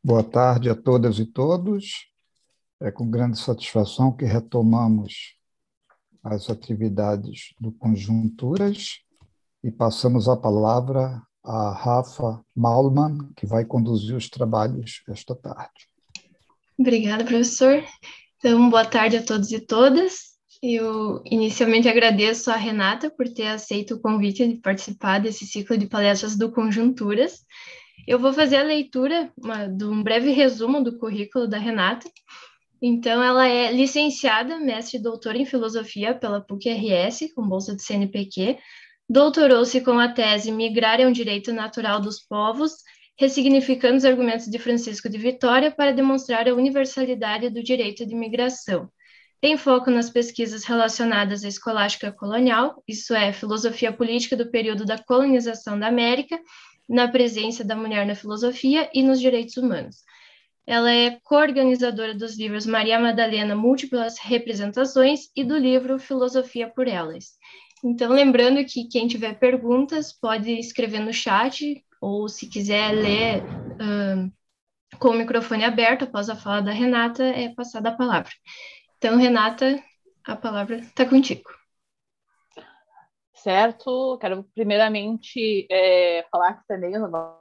Boa tarde a todas e todos. É com grande satisfação que retomamos as atividades do Conjunturas e passamos a palavra a Rafa Malman, que vai conduzir os trabalhos esta tarde. Obrigada, professor. Então, boa tarde a todos e todas. Eu inicialmente agradeço a Renata por ter aceito o convite de participar desse ciclo de palestras do Conjunturas. Eu vou fazer a leitura de um breve resumo do currículo da Renata. Então, ela é licenciada, mestre e doutora em filosofia pela PUC-RS, com bolsa de CNPq, doutorou-se com a tese Migrar é um Direito Natural dos Povos, ressignificando os argumentos de Francisco de Vitória para demonstrar a universalidade do direito de migração. Tem foco nas pesquisas relacionadas à escolástica colonial, isso é, filosofia política do período da colonização da América, na presença da mulher na filosofia e nos direitos humanos. Ela é coorganizadora dos livros Maria Madalena Múltiplas Representações e do livro Filosofia por Elas. Então, lembrando que quem tiver perguntas pode escrever no chat, ou se quiser ler com o microfone aberto após a fala da Renata, é passada a palavra. Então, Renata, a palavra está contigo. Certo, quero primeiramente falar que também agora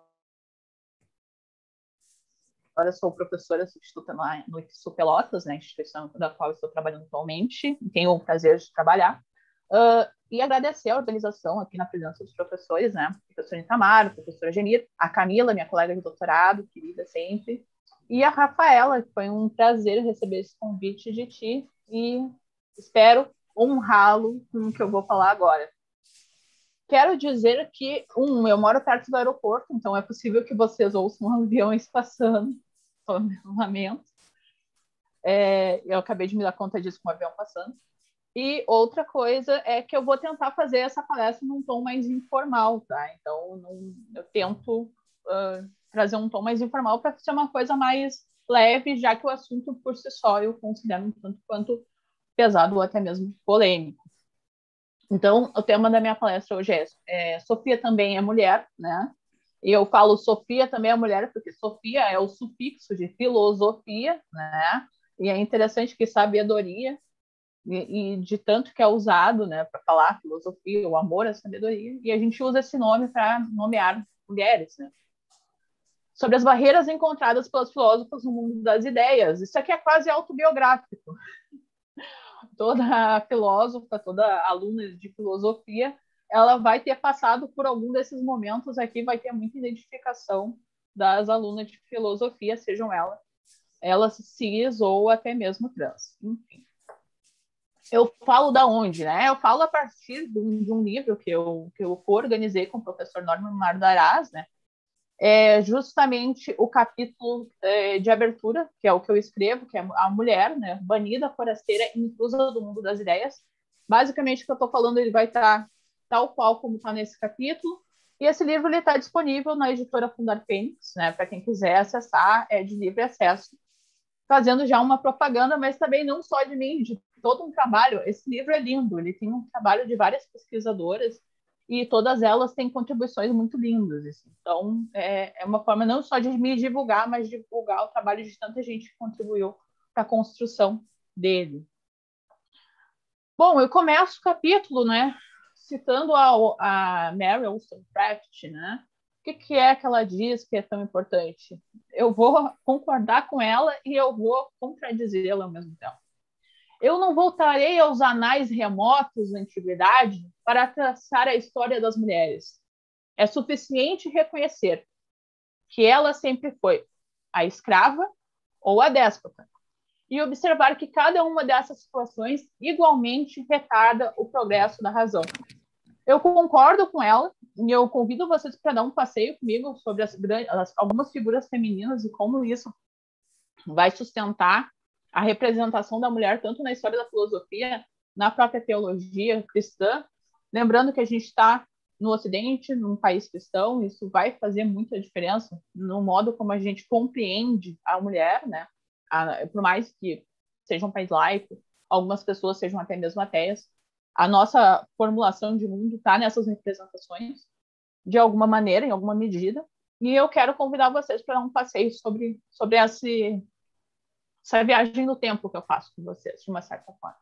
sou professora substituta no IFSU Pelotas, né, instituição da qual estou trabalhando atualmente, tenho o prazer de trabalhar, e agradecer a organização aqui na presença dos professores, né, professora Itamar, professora Genir, a Camila, minha colega de doutorado, querida sempre, e a Rafaela, que foi um prazer receber esse convite de ti, e espero honrá-lo com o que eu vou falar agora. Quero dizer que, eu moro perto do aeroporto, então é possível que vocês ouçam aviões passando, lamento. Eu acabei de me dar conta disso com o avião passando. E outra coisa é que eu vou tentar fazer essa palestra num tom mais informal, tá? Então, eu tento trazer um tom mais informal para ser uma coisa mais leve, já que o assunto por si só eu considero um tanto quanto pesado ou até mesmo polêmico. Então, o tema da minha palestra hoje é Sofia também é mulher, né? E eu falo Sofia também é mulher porque Sofia é o sufixo de filosofia, né? E é interessante que sabedoria, e de tanto que é usado, né, para falar filosofia, o amor à sabedoria, e a gente usa esse nome para nomear mulheres, né? Sobre as barreiras encontradas pelos filósofos no mundo das ideias. Isso aqui é quase autobiográfico. Toda filósofa, toda aluna de filosofia, ela vai ter passado por algum desses momentos aqui, vai ter muita identificação das alunas de filosofia, sejam elas cis ou até mesmo trans. Enfim. Eu falo da onde, né? Eu falo a partir de um livro que eu organizei com o professor Norman Mardaraz, né? É justamente o capítulo de abertura, que é o que eu escrevo, que é a mulher, né, banida, forasteira, intrusa do mundo das ideias. Basicamente, o que eu estou falando, ele vai estar tal qual como está nesse capítulo. E esse livro está disponível na editora Fundar Fênix, né, para quem quiser acessar, é de livre acesso. Fazendo já uma propaganda, mas também não só de mim, de todo um trabalho. Esse livro é lindo, ele tem um trabalho de várias pesquisadoras, e todas elas têm contribuições muito lindas. Assim. Então, é uma forma não só de me divulgar, mas de divulgar o trabalho de tanta gente que contribuiu para a construção dele. Bom, eu começo o capítulo, né, citando a Mary Wollstonecraft, né? O que é que ela diz que é tão importante? Eu vou concordar com ela e eu vou contradizê-la ao mesmo tempo. Eu não voltarei aos anais remotos da antiguidade para traçar a história das mulheres. É suficiente reconhecer que ela sempre foi a escrava ou a déspota e observar que cada uma dessas situações igualmente retarda o progresso da razão. Eu concordo com ela e eu convido vocês para dar um passeio comigo sobre algumas figuras femininas e como isso vai sustentar a representação da mulher tanto na história da filosofia, na própria teologia cristã. Lembrando que a gente está no Ocidente, num país cristão, isso vai fazer muita diferença no modo como a gente compreende a mulher, né? Por mais que seja um país laico, algumas pessoas sejam até mesmo ateias, a nossa formulação de mundo está nessas representações, de alguma maneira, em alguma medida. E eu quero convidar vocês para dar um passeio sobre essa viagem no tempo que eu faço com vocês, de uma certa forma.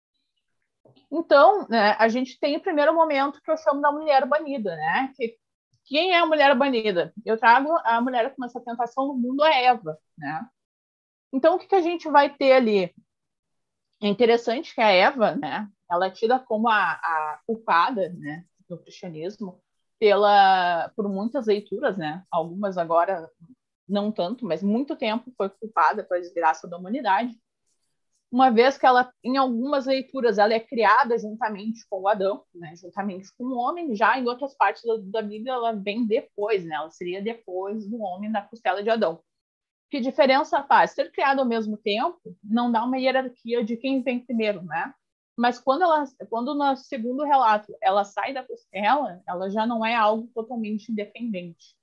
Então, né, a gente tem o primeiro momento que eu chamo da mulher banida, né? Quem é a mulher banida? Eu trago a mulher com essa tentação no mundo, a Eva, né? Então, o que a gente vai ter ali? É interessante que a Eva, né, ela é tida como a culpada, né, do cristianismo por muitas leituras, né? Algumas agora não tanto, mas muito tempo foi culpada pela desgraça da humanidade. Uma vez que ela, em algumas leituras, ela é criada juntamente com o Adão, né, juntamente com o homem, já em outras partes da Bíblia ela vem depois, né, ela seria depois do homem na costela de Adão. Que diferença faz? Ser criado ao mesmo tempo não dá uma hierarquia de quem vem primeiro, né? Mas quando no segundo relato ela sai da costela, ela já não é algo totalmente independente.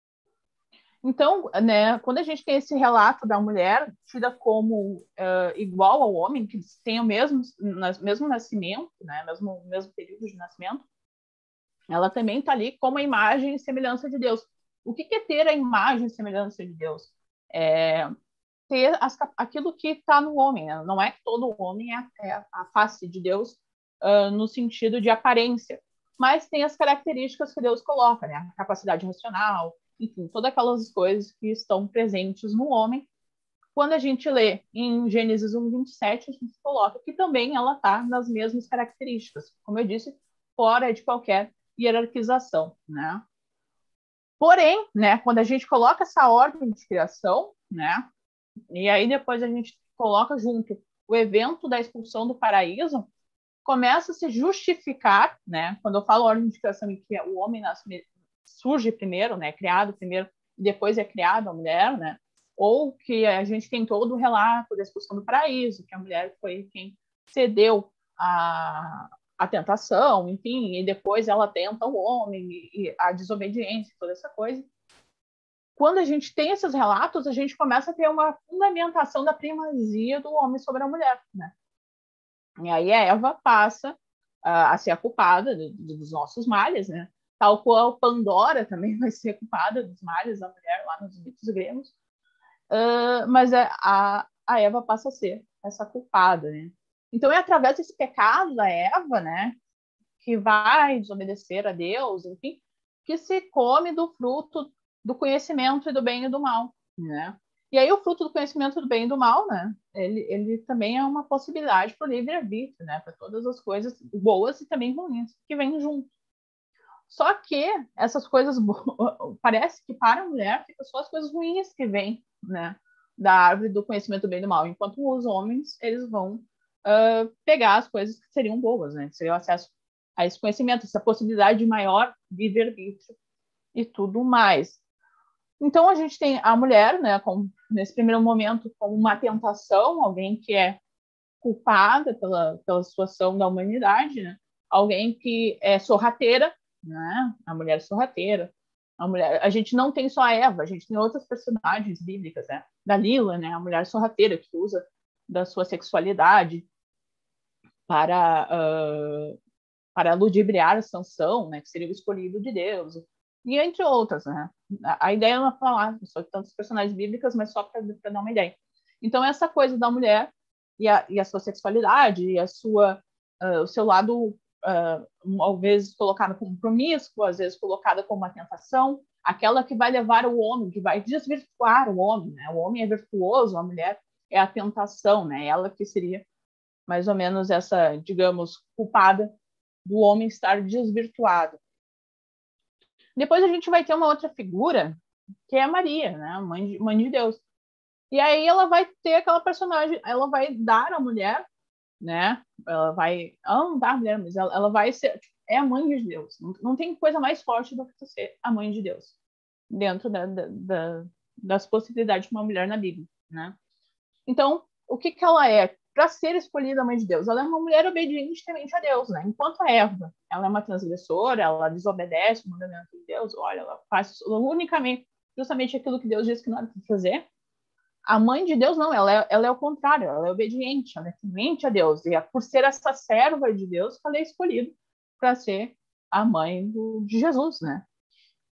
Então, né, quando a gente tem esse relato da mulher tida como igual ao homem, que tem o mesmo nascimento, né, mesmo período de nascimento, ela também está ali como a imagem e semelhança de Deus. O que é ter a imagem e semelhança de Deus? É ter aquilo que está no homem, né? Não é que todo homem é a face de Deus no sentido de aparência, mas tem as características que Deus coloca, né? A capacidade racional, enfim, todas aquelas coisas que estão presentes no homem. Quando a gente lê em Gênesis 1:27, a gente coloca que também ela está nas mesmas características, como eu disse, fora de qualquer hierarquização, né? Porém, né, quando a gente coloca essa ordem de criação, né, e aí depois a gente coloca junto o evento da expulsão do paraíso, começa a se justificar, né? Quando eu falo ordem de criação em que o homem surge primeiro, né? Criado primeiro, e depois é criado a mulher, né? Ou que a gente tem todo o relato da expulsão do paraíso, que a mulher foi quem cedeu a tentação, enfim, e depois ela tenta o homem e a desobediência, toda essa coisa. Quando a gente tem esses relatos, a gente começa a ter uma fundamentação da primazia do homem sobre a mulher, né? E aí a Eva passa a ser a culpada dos nossos males, né? Tal qual Pandora também vai ser culpada dos males da mulher lá nos mitos gregos. Mas a Eva passa a ser essa culpada, né? Então é através desse pecado da Eva, né, que vai desobedecer a Deus, enfim, que se come do fruto do conhecimento e do bem e do mal, né? E aí o fruto do conhecimento do bem e do mal, né? Ele também é uma possibilidade para o livre-arbítrio, né? Para todas as coisas boas e também ruins que vêm junto. Só que essas coisas parece que para a mulher fica só as coisas ruins que vêm, né, da árvore do conhecimento do bem e do mal, enquanto os homens eles vão pegar as coisas que seriam boas, né? Que seria o acesso a esse conhecimento, essa possibilidade de maior livre-arbítrio e tudo mais. Então a gente tem a mulher, né, nesse primeiro momento como uma tentação, alguém que é culpada pela situação da humanidade, né? Alguém que é sorrateira, né? A mulher sorrateira. A gente não tem só a Eva, a gente tem outras personagens bíblicas, né? Dalila, né? A mulher sorrateira que usa da sua sexualidade para ludibriar a Sansão, né? Que seria o escolhido de Deus, e entre outras, né? A ideia não é falar só de tantas personagens bíblicas, mas só para dar uma ideia. Então essa coisa da mulher e a sua sexualidade e o seu lado às vezes colocado como promíscuo, às vezes colocada como uma tentação, aquela que vai levar o homem, que vai desvirtuar o homem, né? O homem é virtuoso, a mulher é a tentação, né? Ela que seria mais ou menos essa, digamos, culpada do homem estar desvirtuado. Depois a gente vai ter uma outra figura, que é a Maria, né? Mãe de Deus. E aí ela vai ter aquela personagem, ela vai dar à mulher, né? Ela não dar à mulher, mas ela vai ser, é a mãe de Deus. Não tem coisa mais forte do que ser a mãe de Deus, dentro das possibilidades de uma mulher na Bíblia, né? Então, o que ela é? Para ser escolhida a mãe de Deus, ela é uma mulher obediente temente a Deus, né? Enquanto a Eva, ela é uma transgressora, ela desobedece o mandamento de Deus, olha, ela faz unicamente, justamente aquilo que Deus disse que não era para fazer. A mãe de Deus não, ela é o contrário, ela é obediente, ela é temente a Deus, e por ser essa serva de Deus, ela é escolhida para ser a mãe de Jesus, né?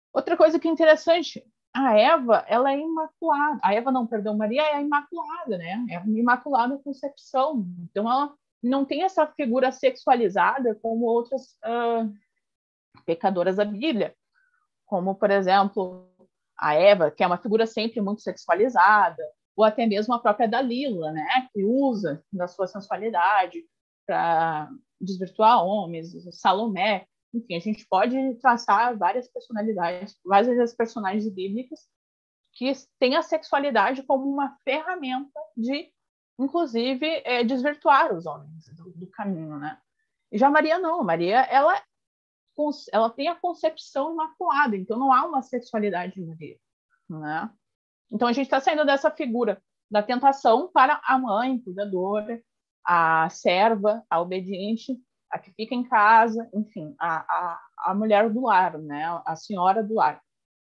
Outra coisa que é interessante, a Eva, ela é imaculada. A Eva, não, perdão, Maria é imaculada, né? É imaculada concepção. Então, ela não tem essa figura sexualizada como outras pecadoras da Bíblia. Como, por exemplo, a Eva, que é uma figura sempre muito sexualizada, ou até mesmo a própria Dalila, né? Que usa da sua sensualidade para desvirtuar homens, Salomé. Enfim, a gente pode traçar várias personalidades, várias personagens bíblicas que têm a sexualidade como uma ferramenta de, inclusive, desvirtuar os homens do caminho, né? E já Maria não, Maria, ela tem a concepção imaculada, então não há uma sexualidade em Maria, né? Então a gente está saindo dessa figura da tentação para a mãe cuidadora, a serva, a obediente, a que fica em casa, enfim, a mulher do lar, né? A senhora do lar.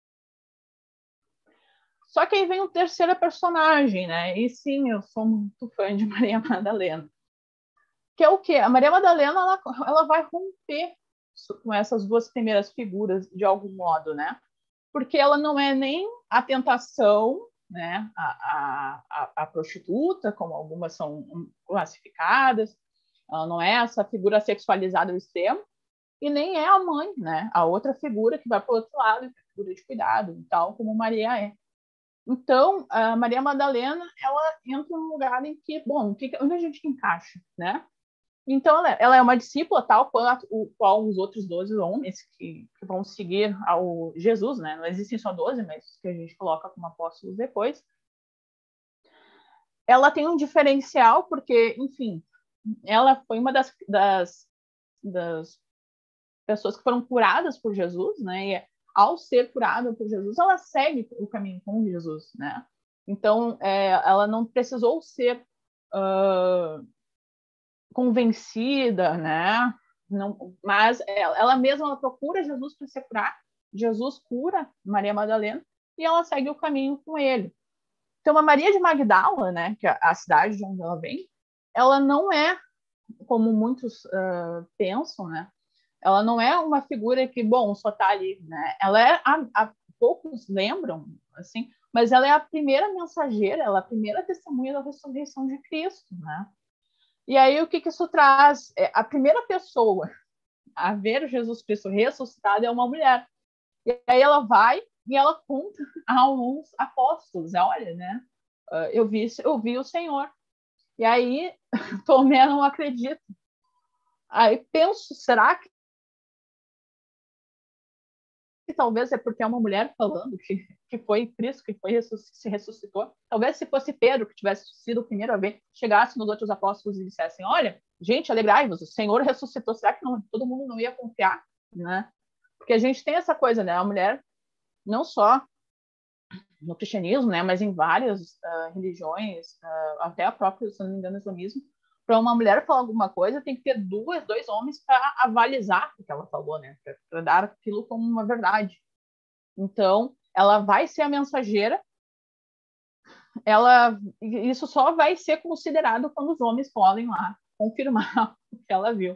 Só que aí vem o terceiro personagem, né? E sim, eu sou muito fã de Maria Madalena. Que é o quê? A Maria Madalena, ela vai romper com essas duas primeiras figuras de algum modo, né? Porque ela não é nem a tentação, né? A prostituta, como algumas são classificadas, ela não é essa figura sexualizada ao extremo, e nem é a mãe, né? A outra figura que vai para o outro lado, que é a figura de cuidado, tal como Maria é. Então, a Maria Madalena, ela entra num lugar em que, bom, onde a gente encaixa, né? Então, ela é uma discípula, tal qual os outros 12 homens que vão seguir ao Jesus, né? Não existem só 12, mas que a gente coloca como apóstolos depois. Ela tem um diferencial, porque, enfim, ela foi uma das pessoas que foram curadas por Jesus, né? E ao ser curada por Jesus, ela segue o caminho com Jesus, né? Então, ela não precisou ser convencida, né? Não, mas ela mesma ela procura Jesus para se curar. Jesus cura Maria Madalena e ela segue o caminho com ele. Então, a Maria de Magdala, né, que é a cidade de onde ela vem, ela não é, como muitos pensam, né? Ela não é uma figura que, bom, só está ali, né? Ela é, poucos lembram, assim, mas ela é a primeira mensageira, ela é a primeira testemunha da ressurreição de Cristo, né? E aí, o que isso traz? A primeira pessoa a ver Jesus Cristo ressuscitado é uma mulher. E aí ela vai e ela conta a alguns apóstolos, olha, né? Eu vi o Senhor. E aí, Tomé não acredita. Aí penso, será que talvez é porque é uma mulher falando que foi Cristo que se ressuscitou? Talvez se fosse Pedro, que tivesse sido o primeiro a ver, chegasse nos outros apóstolos e dissessem, olha, gente, alegrai-vos, o Senhor ressuscitou. Será que todo mundo não ia confiar, né? Porque a gente tem essa coisa, né? A mulher, não só no cristianismo, né, mas em várias religiões, até a própria, se não me engano, o islamismo, para uma mulher falar alguma coisa, tem que ter dois homens para avalizar o que ela falou, né, para dar aquilo como uma verdade. Então, ela vai ser a mensageira, isso só vai ser considerado quando os homens podem lá confirmar o que ela viu.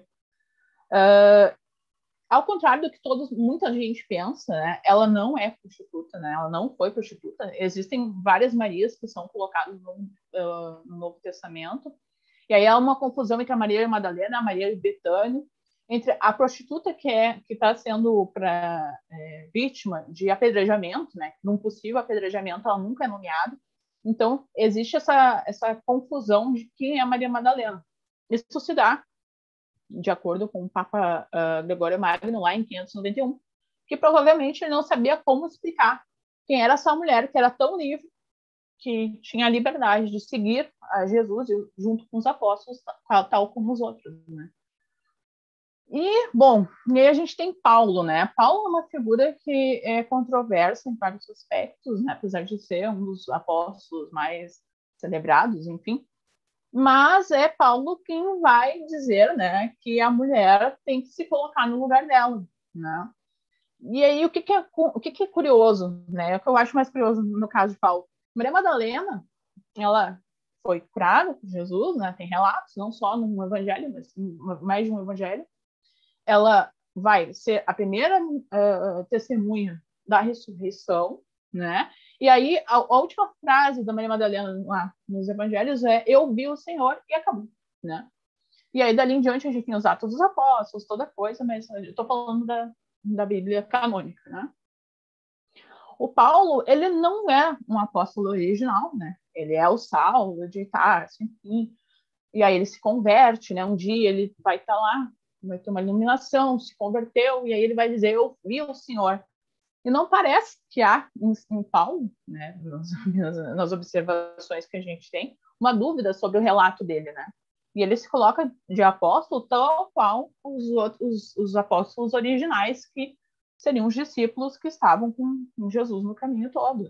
Ao contrário do que muita gente pensa, né? Ela não é prostituta, né? Ela não foi prostituta. Existem várias Marias que são colocadas no Novo Testamento. E aí há uma confusão entre a Maria Madalena, a Maria de Betânia, entre a prostituta que está sendo vítima de apedrejamento, né? Num possível apedrejamento, ela nunca é nomeada. Então, existe essa confusão de quem é Maria Madalena. Isso se dá de acordo com o Papa Gregório Magno, lá em 591, que provavelmente não sabia como explicar quem era essa mulher que era tão livre, que tinha a liberdade de seguir a Jesus junto com os apóstolos, tal como os outros, né? E, bom, e aí a gente tem Paulo, né? Paulo é uma figura que é controversa em vários aspectos, né? Apesar de ser um dos apóstolos mais celebrados, enfim. Mas é Paulo quem vai dizer, né, que a mulher tem que se colocar no lugar dela, né? E aí o que é curioso, né? O que eu acho mais curioso no caso de Paulo, Maria Madalena, ela foi curada por Jesus, né? Tem relatos, não só no evangelho, mas mais de um evangelho. Ela vai ser a primeira testemunha da ressurreição, né? E aí, a última frase da Maria Madalena lá nos evangelhos é: eu vi o Senhor, e acabou, né? E aí, dali em diante, a gente tem os Atos dos Apóstolos, toda coisa, mas eu estou falando da Bíblia canônica, né? O Paulo, ele não é um apóstolo original, né? Ele é o Saulo de Tarso, enfim. E aí ele se converte, né? Um dia ele vai estar lá, vai ter uma iluminação, se converteu, e aí ele vai dizer: eu vi o Senhor. E não parece que há em Paulo, né, nas observações que a gente tem, uma dúvida sobre o relato dele, né? E ele se coloca de apóstolo tal qual os apóstolos originais, que seriam os discípulos que estavam com Jesus no caminho todo.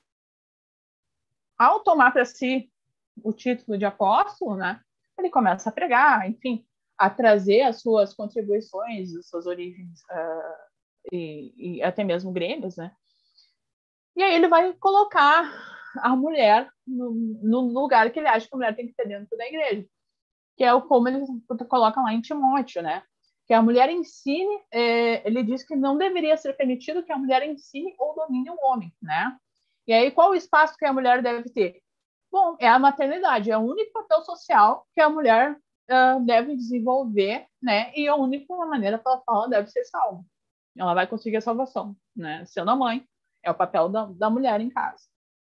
Ao tomar para si o título de apóstolo, né, ele começa a pregar, enfim, a trazer as suas contribuições, as suas origens e até mesmo gregas, né? E aí ele vai colocar a mulher no lugar que ele acha que a mulher tem que ter dentro da igreja, que é como ele coloca lá em Timóteo, né? Que a mulher ensine, ele diz que não deveria ser permitido que a mulher ensine ou domine o homem, né? E aí qual o espaço que a mulher deve ter? Bom, é a maternidade, é o único papel social que a mulher deve desenvolver, né? E a única maneira pela qual ela deve ser salva. Ela vai conseguir a salvação, né? Sendo a mãe, é o papel da mulher em casa.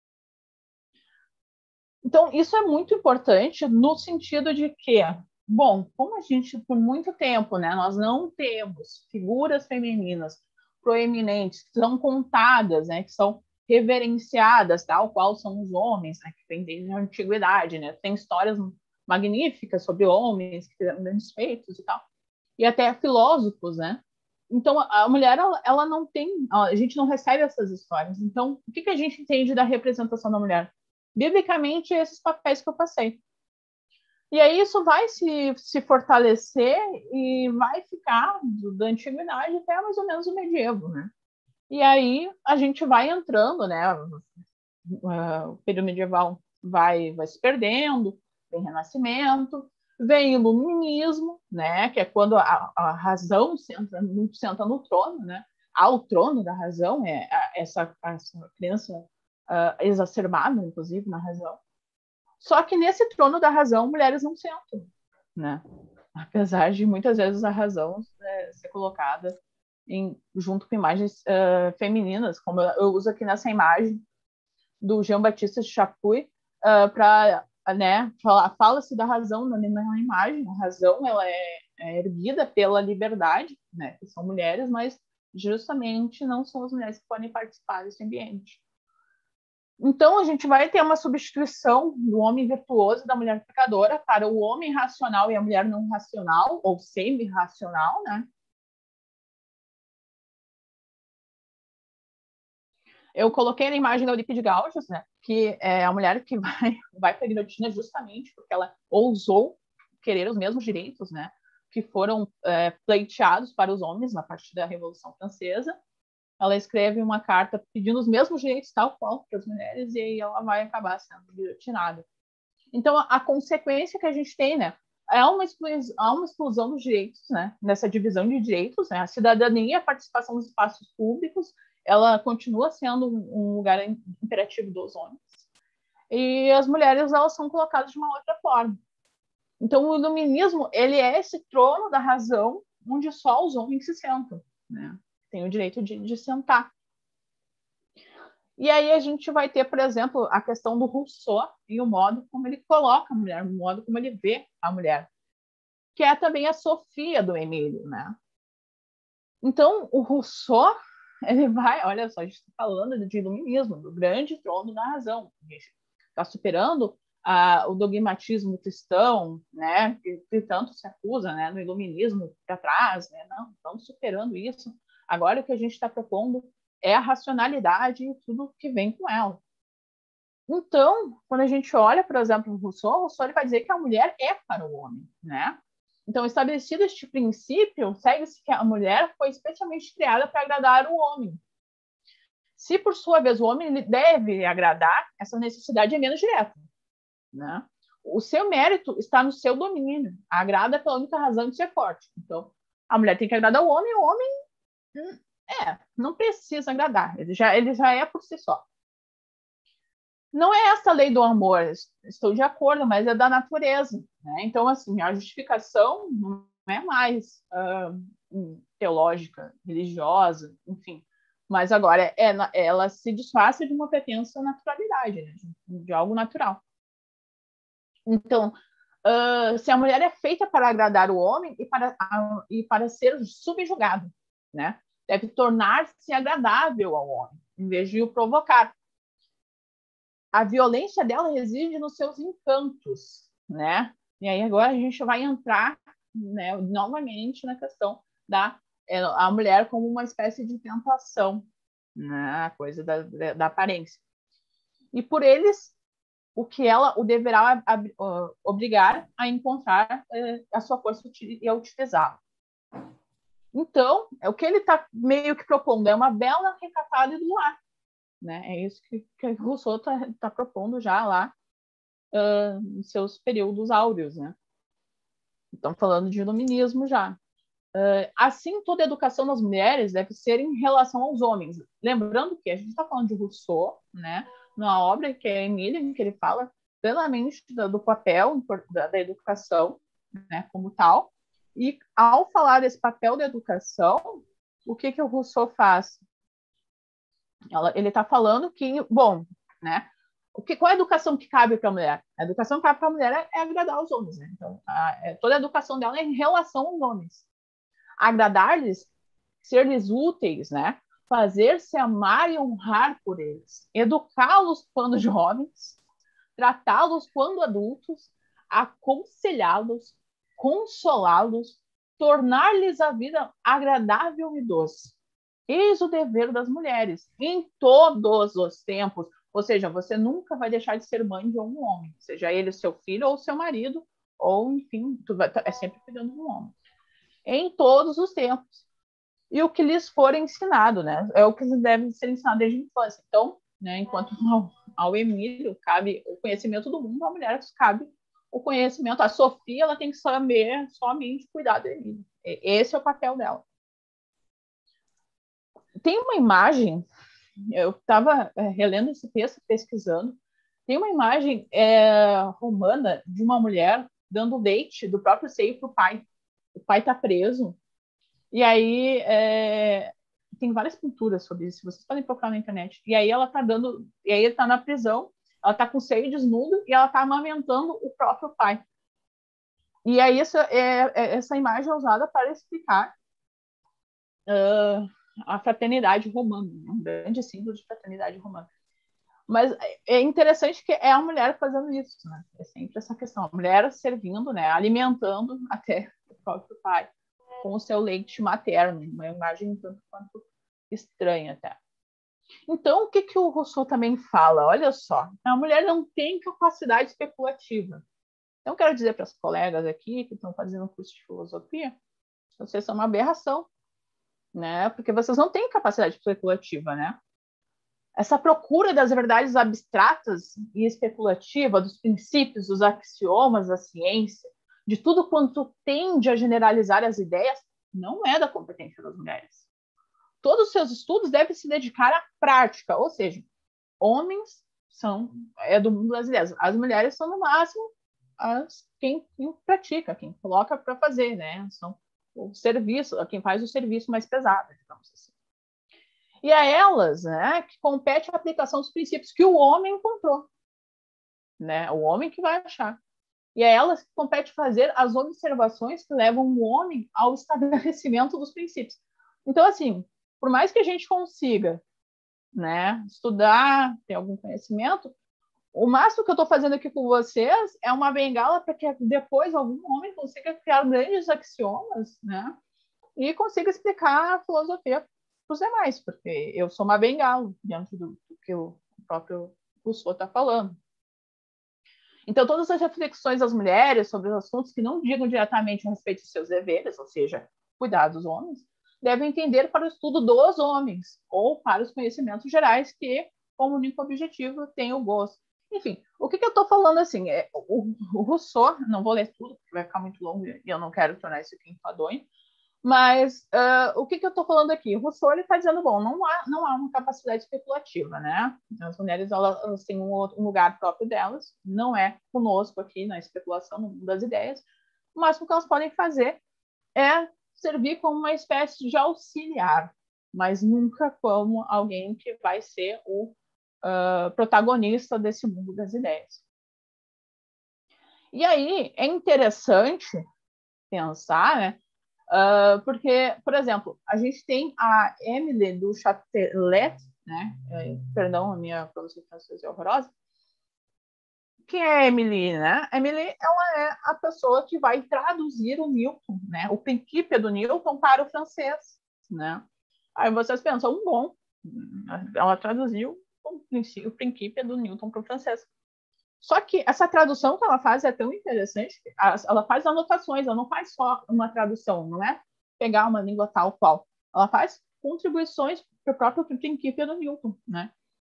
Então, isso é muito importante no sentido de que, bom, como a gente, por muito tempo, né, nós não temos figuras femininas proeminentes, que são contadas, né, que são reverenciadas, tal qual são os homens, né, que vem desde a antiguidade, né? Tem histórias magníficas sobre homens que fizeram grandes feitos e tal, e até filósofos, né? Então, a mulher, ela não tem... A gente não recebe essas histórias. Então, o que a gente entende da representação da mulher? Biblicamente, esses papéis que eu passei. E aí isso vai se fortalecer e vai ficar da antiguidade até mais ou menos o medievo, né? E aí a gente vai entrando, né? O período medieval vai se perdendo, vem Renascimento, vem Iluminismo, né? Que é quando a razão senta no trono, né? Ao trono da razão, essa crença exacerbada, inclusive, na razão. Só que nesse trono da razão, mulheres não sentam, né? Apesar de muitas vezes a razão ser colocada junto com imagens femininas, como eu uso aqui nessa imagem do Jean Baptiste Chapuis, para, né, fala-se da razão na imagem. A razão, ela é erguida pela liberdade, né, que são mulheres, mas justamente não são as mulheres que podem participar desse ambiente. Então, a gente vai ter uma substituição do homem virtuoso e da mulher pecadora para o homem racional e a mulher não racional, ou semi-racional, né? Eu coloquei na imagem da Eurípides Gaudius, né? Que é a mulher que vai para a guilhotina justamente porque ela ousou querer os mesmos direitos, né? Que foram pleiteados para os homens a partir da Revolução Francesa. Ela escreve uma carta pedindo os mesmos direitos tal qual para as mulheres, e aí ela vai acabar sendo guilhotinada. Então, a consequência que a gente tem, né, há uma exclusão dos direitos, né, nessa divisão de direitos, né, a cidadania, a participação nos espaços públicos, ela continua sendo um lugar imperativo dos homens, e as mulheres, elas são colocadas de uma outra forma. Então, o iluminismo, ele é esse trono da razão onde só os homens se sentam, né? Tem o direito de sentar. E aí a gente vai ter, por exemplo, a questão do Rousseau e o modo como ele coloca a mulher, o modo como ele vê a mulher, que é também a Sofia do Emílio, né? Então, o Rousseau, ele vai, olha só, a gente está falando de iluminismo, do grande trono da razão. A gente está superando o dogmatismo cristão, né? Que tanto se acusa, né? No iluminismo para trás, né? Não, estamos superando isso. Agora o que a gente está propondo é a racionalidade e tudo que vem com ela. Então, quando a gente olha, por exemplo, o Rousseau ele vai dizer que a mulher é para o homem, né? Então, estabelecido este princípio, segue-se que a mulher foi especialmente criada para agradar o homem. Se, por sua vez, o homem deve agradar, essa necessidade é menos direta, né? O seu mérito está no seu domínio. Agrada pela única razão de ser forte. Então, a mulher tem que agradar o homem Não precisa agradar, ele já é por si só. Não é essa a lei do amor, estou de acordo, mas é da natureza, né? Então, assim, a justificação não é mais teológica, religiosa, enfim, mas agora ela se disfarça de uma pretensa naturalidade, né? de algo natural. Então, se a mulher é feita para agradar o homem e para ser subjugado, né? Deve tornar-se agradável ao homem, em vez de o provocar. A violência dela reside nos seus encantos, né? E aí agora a gente vai entrar, né, novamente na questão a mulher como uma espécie de tentação, né? A coisa da aparência. E por eles, o que ela o deverá obrigar a encontrar a sua força e a utilizá-la. Então, o que ele está meio que propondo é uma bela recatada do lar. Né? É isso que Rousseau está propondo já lá nos seus períodos áureos. Né? Estão falando de iluminismo já. Assim, toda a educação das mulheres deve ser em relação aos homens. Lembrando que a gente está falando de Rousseau, né? Numa obra que é Emília, em que ele fala plenamente do papel da educação, né? Como tal. E ao falar desse papel da educação, o que o Rousseau faz? Ele está falando que, bom, né? Qual é a educação que cabe para a mulher? A educação que cabe para a mulher é agradar os homens. Né? Então, toda a educação dela é em relação aos homens. Agradar-lhes, ser-lhes úteis, né? Fazer-se amar e honrar por eles. Educá-los quando jovens, tratá-los quando adultos, aconselhá-los, consolá-los, tornar-lhes a vida agradável e doce. Eis o dever das mulheres, em todos os tempos. Ou seja, você nunca vai deixar de ser mãe de um homem, seja ele seu filho ou seu marido, ou, enfim, é sempre cuidando de um homem. Em todos os tempos. E o que lhes for ensinado, né? É o que deve ser ensinado desde a infância. Então, né, enquanto ao Emílio cabe o conhecimento do mundo, à mulher cabe o conhecimento. A Sofia, ela tem que saber somente cuidar do Emílio. Esse é o papel dela. Tem uma imagem, eu estava relendo esse texto, pesquisando, tem uma imagem romana de uma mulher dando leite do próprio seio para o pai. O pai está preso. E aí tem várias pinturas sobre isso, vocês podem procurar na internet. E aí ela está dando, e aí ele está na prisão, ela está com o seio desnudo e ela está amamentando o próprio pai. E aí essa imagem é usada para explicar a fraternidade romana, um grande símbolo de fraternidade romana. Mas é interessante que é a mulher fazendo isso, né? É sempre essa questão, a mulher servindo, né? Alimentando até o próprio pai com o seu leite materno, uma imagem tanto quanto estranha até. Então, o que o Rousseau também fala? Olha só, a mulher não tem capacidade especulativa. Então, quero dizer para as colegas aqui que estão fazendo um curso de filosofia, vocês são uma aberração, né? Porque vocês não têm capacidade especulativa, né? Essa procura das verdades abstratas e especulativa, dos princípios, dos axiomas da ciência, de tudo quanto tende a generalizar as ideias, não é da competência das mulheres. Todos os seus estudos devem se dedicar à prática, ou seja, homens é do mundo das ideias, as mulheres são no máximo quem pratica, quem coloca para fazer, né? São o serviço, quem faz o serviço mais pesado, digamos assim. E a elas, né, que compete a aplicação dos princípios que o homem encontrou, né? O homem que vai achar. E a elas que compete fazer as observações que levam o homem ao estabelecimento dos princípios. Então, assim, por mais que a gente consiga, né, estudar, ter algum conhecimento, o máximo que eu estou fazendo aqui com vocês é uma bengala para que depois algum homem consiga criar grandes axiomas, né, e consiga explicar a filosofia para os demais, porque eu sou uma bengala dentro do que o próprio Rousseau está falando. Então, todas as reflexões das mulheres sobre os assuntos que não digam diretamente a respeito dos seus deveres, ou seja, cuidar dos homens, devem entender para o estudo dos homens, ou para os conhecimentos gerais que, como único objetivo, têm o gosto. Enfim, o que eu estou falando assim? O Rousseau, não vou ler tudo, porque vai ficar muito longo e eu não quero tornar isso aqui enfadonho, Mas o que eu estou falando aqui? Rousseau está dizendo, bom, não há uma capacidade especulativa, né? As mulheres elas têm um lugar próprio delas, não é conosco aqui na especulação, no mundo das ideias, mas o que elas podem fazer é servir como uma espécie de auxiliar, mas nunca como alguém que vai ser o protagonista desse mundo das ideias. E aí é interessante pensar, né? Porque, por exemplo, a gente tem a Emily du Châtelet, né? Perdão, a minha pronúncia francesa é horrorosa. Quem é a Emily, né? A Emily, ela é a pessoa que vai traduzir o Newton, né? O princípio do Newton para o francês, né? Aí vocês pensam, bom, ela traduziu o princípio do Newton para o francês. Só que essa tradução que ela faz é tão interessante, ela faz anotações, ela não faz só uma tradução, não é pegar uma língua tal qual. Ela faz contribuições para o próprio princípio do Newton, né?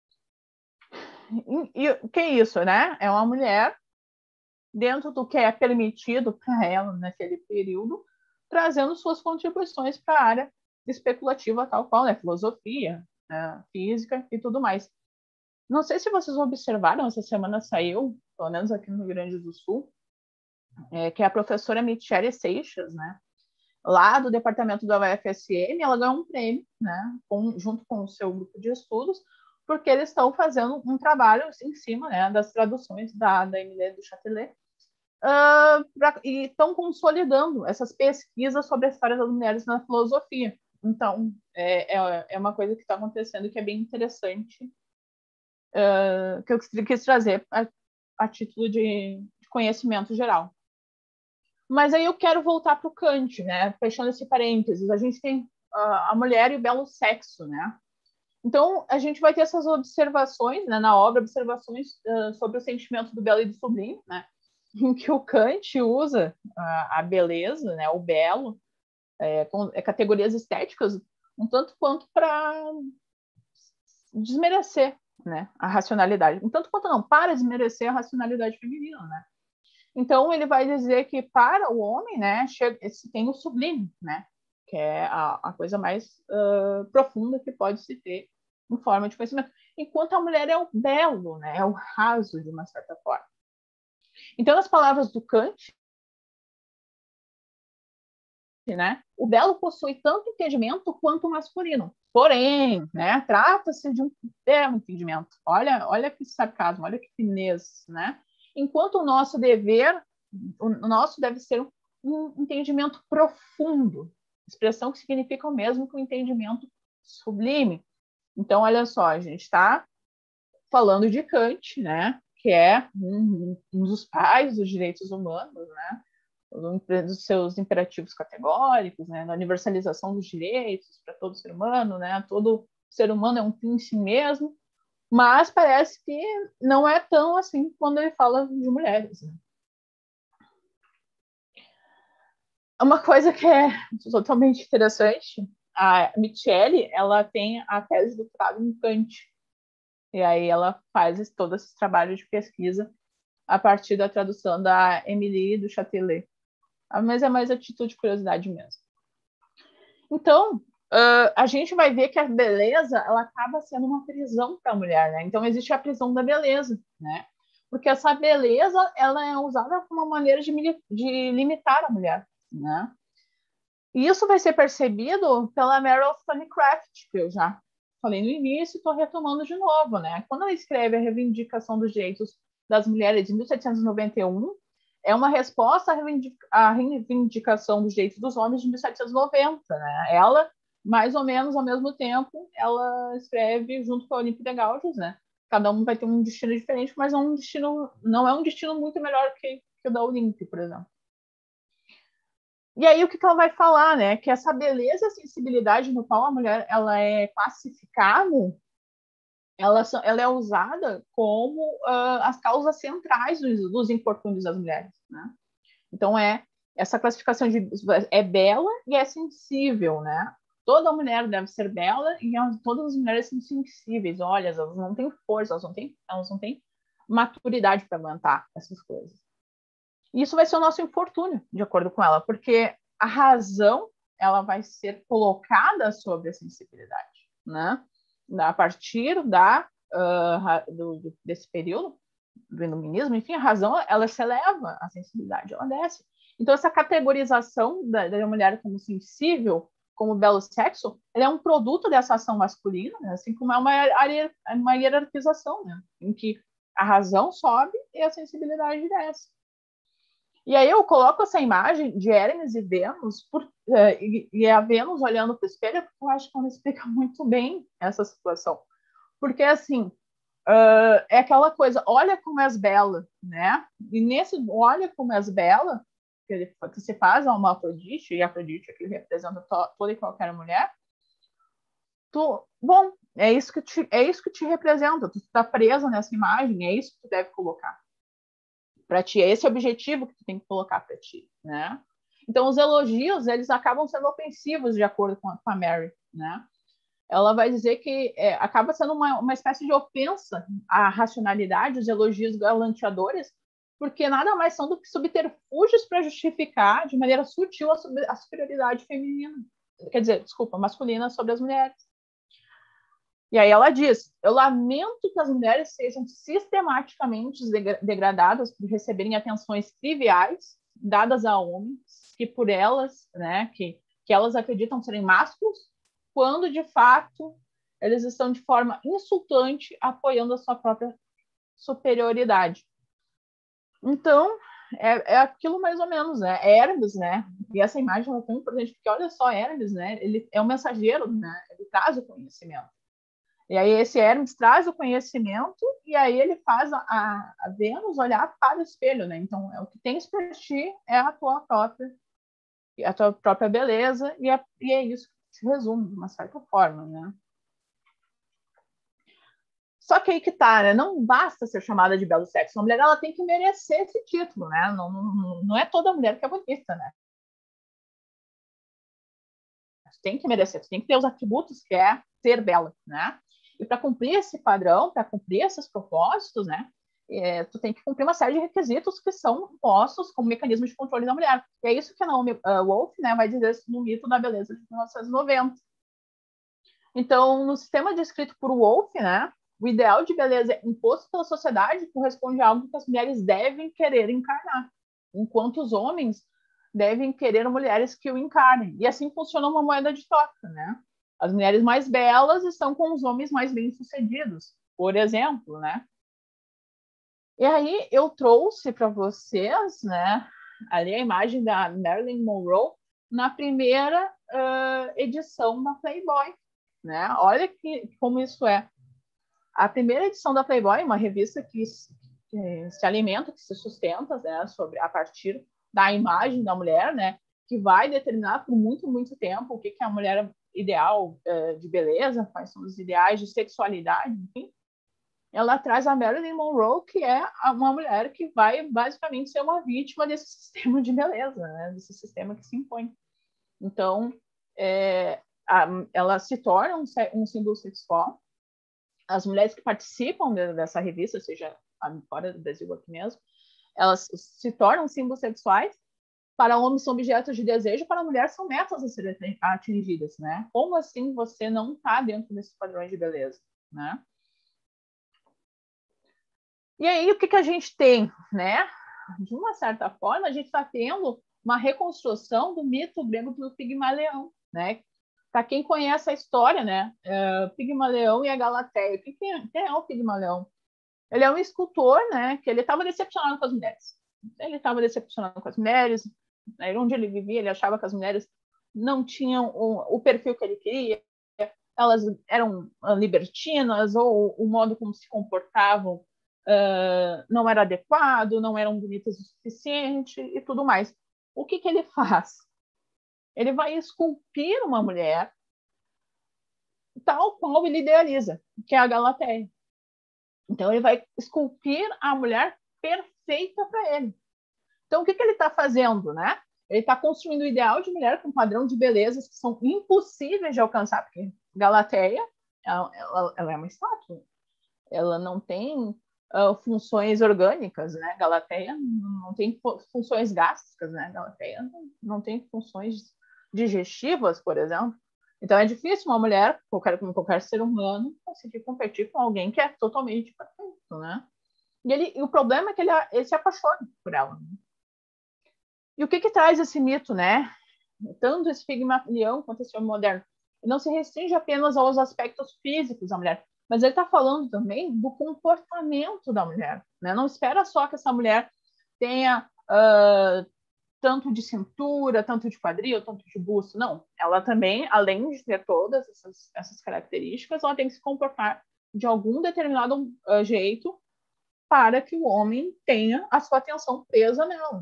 E o que é isso, né? É uma mulher, dentro do que é permitido para ela naquele período, trazendo suas contribuições para a área especulativa tal qual, né? Filosofia, física e tudo mais. Não sei se vocês observaram, essa semana saiu, pelo menos aqui no Rio Grande do Sul, que é a professora Michele Seixas, né? Lá do departamento da UFSM, ela ganhou um prêmio, né? Junto com o seu grupo de estudos, porque eles estão fazendo um trabalho em cima, né, das traduções da Emily du Châtelet, e estão consolidando essas pesquisas sobre a história das mulheres na filosofia. Então, é uma coisa que está acontecendo que é bem interessante, que eu quis trazer a título de conhecimento geral. Mas aí eu quero voltar para o Kant, né? Fechando esse parênteses. A gente tem a mulher e o belo sexo, né? Então, a gente vai ter essas observações, né, na obra, observações sobre o sentimento do belo e do sublime, né? Em que o Kant usa a beleza, né, o belo, categorias estéticas, um tanto quanto para desmerecer, né, a racionalidade. Um tanto quanto não, para desmerecer a racionalidade feminina, né? Então, ele vai dizer que para o homem, né, tem o sublime, né, que é a coisa mais profunda que pode se ter em forma de conhecimento. Enquanto a mulher é o belo, né, é o raso, de uma certa forma. Então, nas palavras do Kant, né, o belo possui tanto entendimento quanto o masculino. Porém, né, trata-se de um belo entendimento. Olha que sarcasmo, olha que finez, né? Enquanto o nosso dever, o nosso deve ser um entendimento profundo, expressão que significa o mesmo que o entendimento sublime. Então, olha só, a gente está falando de Kant, né, que é um dos pais dos direitos humanos, né, dos seus imperativos categóricos, né, da universalização dos direitos para todo ser humano, né, todo ser humano é um fim em si mesmo, mas parece que não é tão assim quando ele fala de mulheres, né? Uma coisa que é totalmente interessante, a Michele, ela tem a tese de doutorado em Kant, e aí ela faz todo esse trabalho de pesquisa a partir da tradução da Emily du Châtelet. Mas é mais a título de curiosidade mesmo. Então, a gente vai ver que a beleza ela acaba sendo uma prisão para a mulher, né? Então, existe a prisão da beleza, né? Porque essa beleza ela é usada como uma maneira de limitar a mulher, né? E isso vai ser percebido pela Meryl Thorncraft, que eu já falei no início e estou retomando de novo, né? Quando ela escreve a Reivindicação dos Direitos das Mulheres em 1791, é uma resposta à reivindicação dos direitos dos homens de 1790, né? Ela, mais ou menos ao mesmo tempo, ela escreve junto com a Olímpia de Gauges, né? Cada um vai ter um destino diferente, mas não é um destino muito melhor que o da Olímpia, por exemplo. E aí o que ela vai falar, né? Que essa beleza e sensibilidade no qual a mulher ela é classificada, ela é usada como as causas centrais dos infortúnios das mulheres, né? Então essa classificação é bela e é sensível, né? Toda mulher deve ser bela e todas as mulheres são sensíveis. Olha, elas não têm força, elas não têm maturidade para aguentar essas coisas. Isso vai ser o nosso infortúnio, de acordo com ela, porque a razão ela vai ser colocada sobre a sensibilidade, né? A partir desse período do iluminismo, enfim, a razão, ela se eleva, a sensibilidade, ela desce. Então, essa categorização da mulher como sensível, como belo sexo, ela é um produto dessa ação masculina, né? Assim como é uma hierarquização, né? Em que a razão sobe e a sensibilidade desce. E aí eu coloco essa imagem de Hermes e Vênus, e a Vênus olhando para o espelho, porque eu acho que ela explica muito bem essa situação. Porque, assim, é aquela coisa, olha como és bela, né? E nesse olha como és bela, que se faz uma Afrodite, e a Afrodite aqui representa toda e qualquer mulher, bom, é isso que te representa, tu está presa nessa imagem, é isso que tu deve colocar para ti, é esse objetivo que tu tem que colocar para ti, né? Então, os elogios, eles acabam sendo ofensivos, de acordo com a Mary, né? Ela vai dizer que acaba sendo uma espécie de ofensa à racionalidade, os elogios galanteadores, porque nada mais são do que subterfúgios para justificar de maneira sutil a superioridade feminina, quer dizer, desculpa, masculina sobre as mulheres. E aí ela diz, eu lamento que as mulheres sejam sistematicamente degradadas por receberem atenções triviais dadas a homens que por elas, né, que elas acreditam serem másculos, quando de fato eles estão de forma insultante apoiando a sua própria superioridade. Então, é aquilo mais ou menos, né? Hermes, né? E essa imagem é tão importante, porque olha só, Hermes, né? Ele é um mensageiro, né? Ele traz o conhecimento. E aí esse Hermes traz o conhecimento e aí ele faz a Vênus olhar para o espelho, né? Então, o que tens para ti é a tua própria beleza e é isso que se resume, de uma certa forma, né? Só que aí que tá, né? Não basta ser chamada de belo sexo. A mulher, ela tem que merecer esse título, né? Não é toda mulher que é bonita, né? Tu tem que merecer, tu tem que ter os atributos que é ser bela, né? E para cumprir esse padrão, para cumprir esses propósitos, né? Tu tem que cumprir uma série de requisitos que são postos como mecanismo de controle da mulher. E é isso que a Naomi Wolf, né, vai dizer no Mito da Beleza de 1990. Então, no sistema descrito por Wolf, né, o ideal de beleza imposto pela sociedade corresponde a algo que as mulheres devem querer encarnar, enquanto os homens devem querer mulheres que o encarnem. E assim funciona uma moeda de troca, né? As mulheres mais belas estão com os homens mais bem-sucedidos, por exemplo, né? E aí eu trouxe para vocês, né, ali a imagem da Marilyn Monroe na primeira edição da Playboy, né? Olha como isso é. A primeira edição da Playboy, uma revista que se alimenta, que se sustenta, né, a partir da imagem da mulher, né, que vai determinar por muito, muito tempo o que é a mulher ideal de beleza, quais são os ideais de sexualidade, enfim. Ela traz a Marilyn Monroe, que é uma mulher que vai basicamente ser uma vítima desse sistema de beleza, né, desse sistema que se impõe. Então, ela se torna um símbolo sexual. As mulheres que participam dessa revista, seja fora do Brasil aqui mesmo, elas se tornam símbolos sexuais. Para homens são objetos de desejo, para mulheres são metas a serem atingidas, né? Como assim você não está dentro desses padrões de beleza, né? E aí, o que a gente tem, né? De uma certa forma, a gente está tendo uma reconstrução do mito grego do Pigmalião, né? Para quem conhece a história, né? Pigmalião e a Galateia. Quem é o Pigmalião? Ele é um escultor, né? Que ele estava decepcionado com as mulheres. Ele estava decepcionado com as mulheres. Né, onde ele vivia, ele achava que as mulheres não tinham o perfil que ele queria. Elas eram libertinas, ou o modo como se comportavam não era adequado, não eram bonitas o suficiente e tudo mais. O que ele faz? Ele vai esculpir uma mulher tal qual ele idealiza, que é a Galateia. Então, ele vai esculpir a mulher perfeita para ele. Então, o que ele está fazendo, né? Ele está construindo o ideal de mulher com um padrão de belezas que são impossíveis de alcançar, porque Galateia, ela é uma estátua. Ela não tem funções orgânicas, né? Galateia não tem funções gástricas, né? Galateia não tem funções digestivas, por exemplo. Então é difícil uma mulher, qualquer ser humano, conseguir competir com alguém que é totalmente perfeito, né? E o problema é que ele se apaixona por ela. Né? E o que traz esse mito, né? Tanto esse Pigmalião quanto esse homem moderno. Ele não se restringe apenas aos aspectos físicos da mulher, mas ele está falando também do comportamento da mulher. Né? Não espera só que essa mulher tenha tanto de cintura, tanto de quadril, tanto de busto. Não. Ela também, além de ter todas essas características, ela tem que se comportar de algum determinado jeito para que o homem tenha a sua atenção presa nela.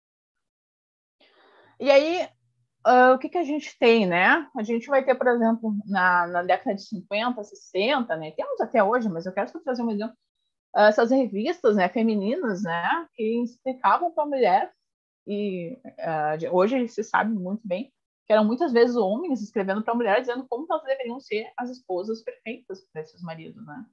E aí, o que a gente tem, né? A gente vai ter, por exemplo, na década de 50, 60, né? Temos até hoje, mas eu quero só trazer um exemplo. Essas revistas, né, femininas, né, que explicavam para a mulher, e hoje se sabe muito bem, que eram muitas vezes homens escrevendo para a mulher, dizendo como elas deveriam ser as esposas perfeitas para esses maridos, né?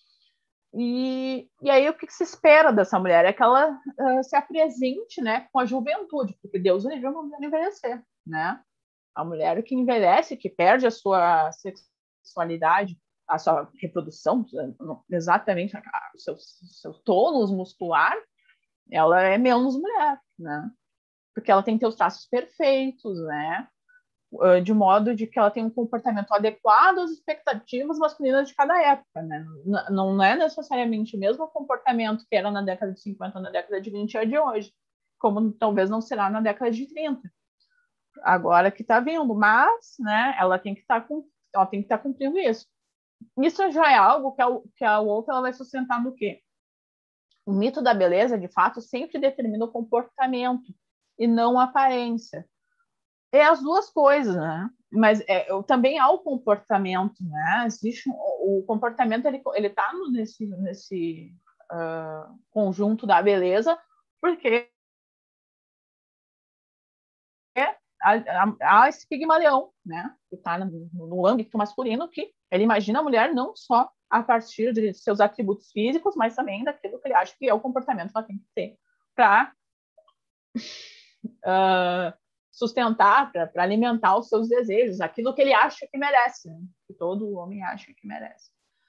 E aí o que se espera dessa mulher é que ela se apresente, né, com a juventude, porque Deus livre uma mulher envelhecer, né? A mulher que envelhece, que perde a sua sexualidade, a sua reprodução, exatamente o seu tônus muscular, ela é menos mulher, né? Porque ela tem que ter os traços perfeitos, né? De modo de que ela tem um comportamento adequado às expectativas masculinas de cada época, né? Não é necessariamente o mesmo comportamento que era na década de 50 ou na década de 20 é de hoje, como talvez não será na década de 30. Agora que está vindo, mas, né, ela tem que estar cumprindo isso. Isso já é algo que a outra ela vai sustentar no quê? O mito da beleza, de fato, sempre determina o comportamento e não a aparência. É as duas coisas, né? Mas também há o comportamento, né? Existe o comportamento, ele está nesse conjunto da beleza, porque há esse Pigmalião, né? Que está no âmbito masculino, que ele imagina a mulher não só a partir de seus atributos físicos, mas também daquilo que ele acha que é o comportamento que ela tem que ter para sustentar, para alimentar os seus desejos, aquilo que ele acha que merece, né? Que todo homem acha que merece.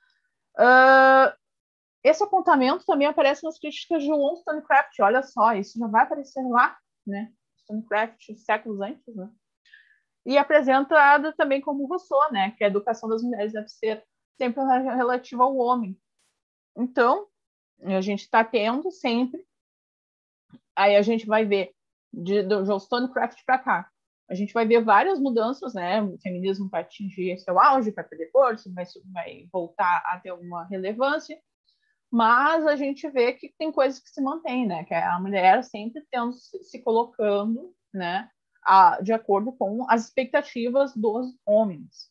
Esse apontamento também aparece nas críticas de Wollstonecraft. Olha só, isso já vai aparecer lá, né? Wollstonecraft, séculos antes, né? E apresentado também como Rousseau, né? Que a educação das mulheres deve ser sempre relativa ao homem. Então, a gente está tendo sempre. Aí a gente vai ver do Wollstonecraft para cá. A gente vai ver várias mudanças, né? O feminismo vai atingir seu auge, vai perder força, vai voltar a ter uma relevância. Mas a gente vê que tem coisas que se mantêm, né? Que é a mulher sempre se colocando, né? De acordo com as expectativas dos homens.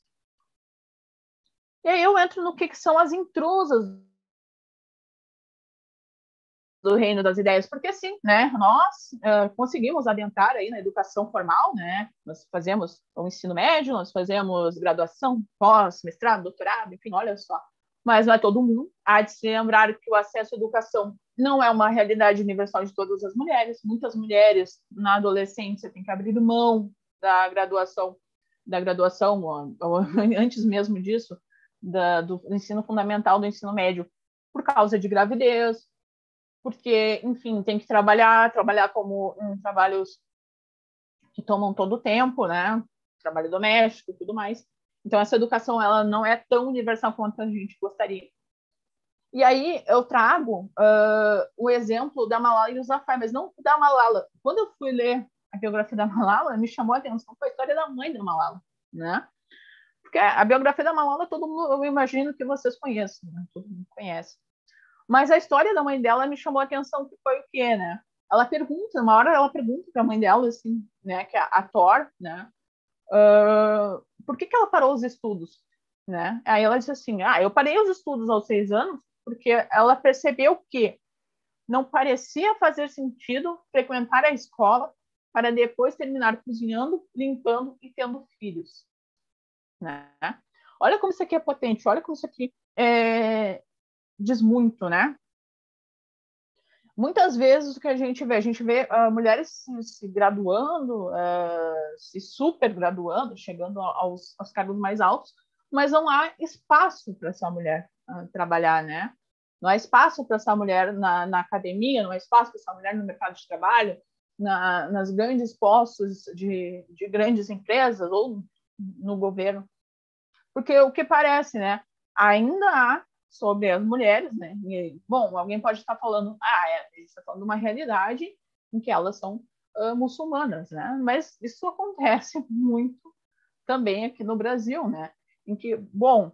E aí eu entro no que são as intrusas do reino das ideias, porque sim, né, nós conseguimos adentrar aí na educação formal, né, nós fazemos o ensino médio, nós fazemos graduação, pós, mestrado, doutorado, enfim, olha só, mas não é todo mundo. Há de se lembrar que o acesso à educação não é uma realidade universal de todas as mulheres. Muitas mulheres na adolescência têm que abrir mão da graduação, antes mesmo disso, do ensino fundamental, do ensino médio, por causa de gravidez, porque, enfim, tem que trabalhar como em trabalhos que tomam todo o tempo, né? Trabalho doméstico e tudo mais. Então, essa educação ela não é tão universal quanto a gente gostaria. E aí eu trago o exemplo da Malala Yousafzai, mas não da Malala. Quando eu fui ler a biografia da Malala, me chamou a atenção foi a história da mãe da Malala, né? Porque a biografia da Malala, todo mundo, eu imagino que vocês conheçam, né? Todo mundo conhece. Mas a história da mãe dela me chamou a atenção, que foi o quê, né? Uma hora ela pergunta para a mãe dela, assim, né, que é a Thor, né, por que ela parou os estudos, né? Aí ela disse assim, eu parei os estudos aos 6 anos porque ela percebeu que não parecia fazer sentido frequentar a escola para depois terminar cozinhando, limpando e tendo filhos, né? Olha como isso aqui é potente, olha como isso aqui diz muito, né? Muitas vezes o que a gente vê mulheres se graduando, se super graduando, chegando aos cargos mais altos, mas não há espaço para essa mulher trabalhar, né? Não há espaço para essa mulher na academia, não há espaço para essa mulher no mercado de trabalho, nas grandes postos de grandes empresas ou no governo. Porque o que parece, né? Ainda há sobre as mulheres, né? E, bom, alguém pode estar falando, eles estão falando de uma realidade em que elas são muçulmanas, né? Mas isso acontece muito também aqui no Brasil, né? Em que, bom,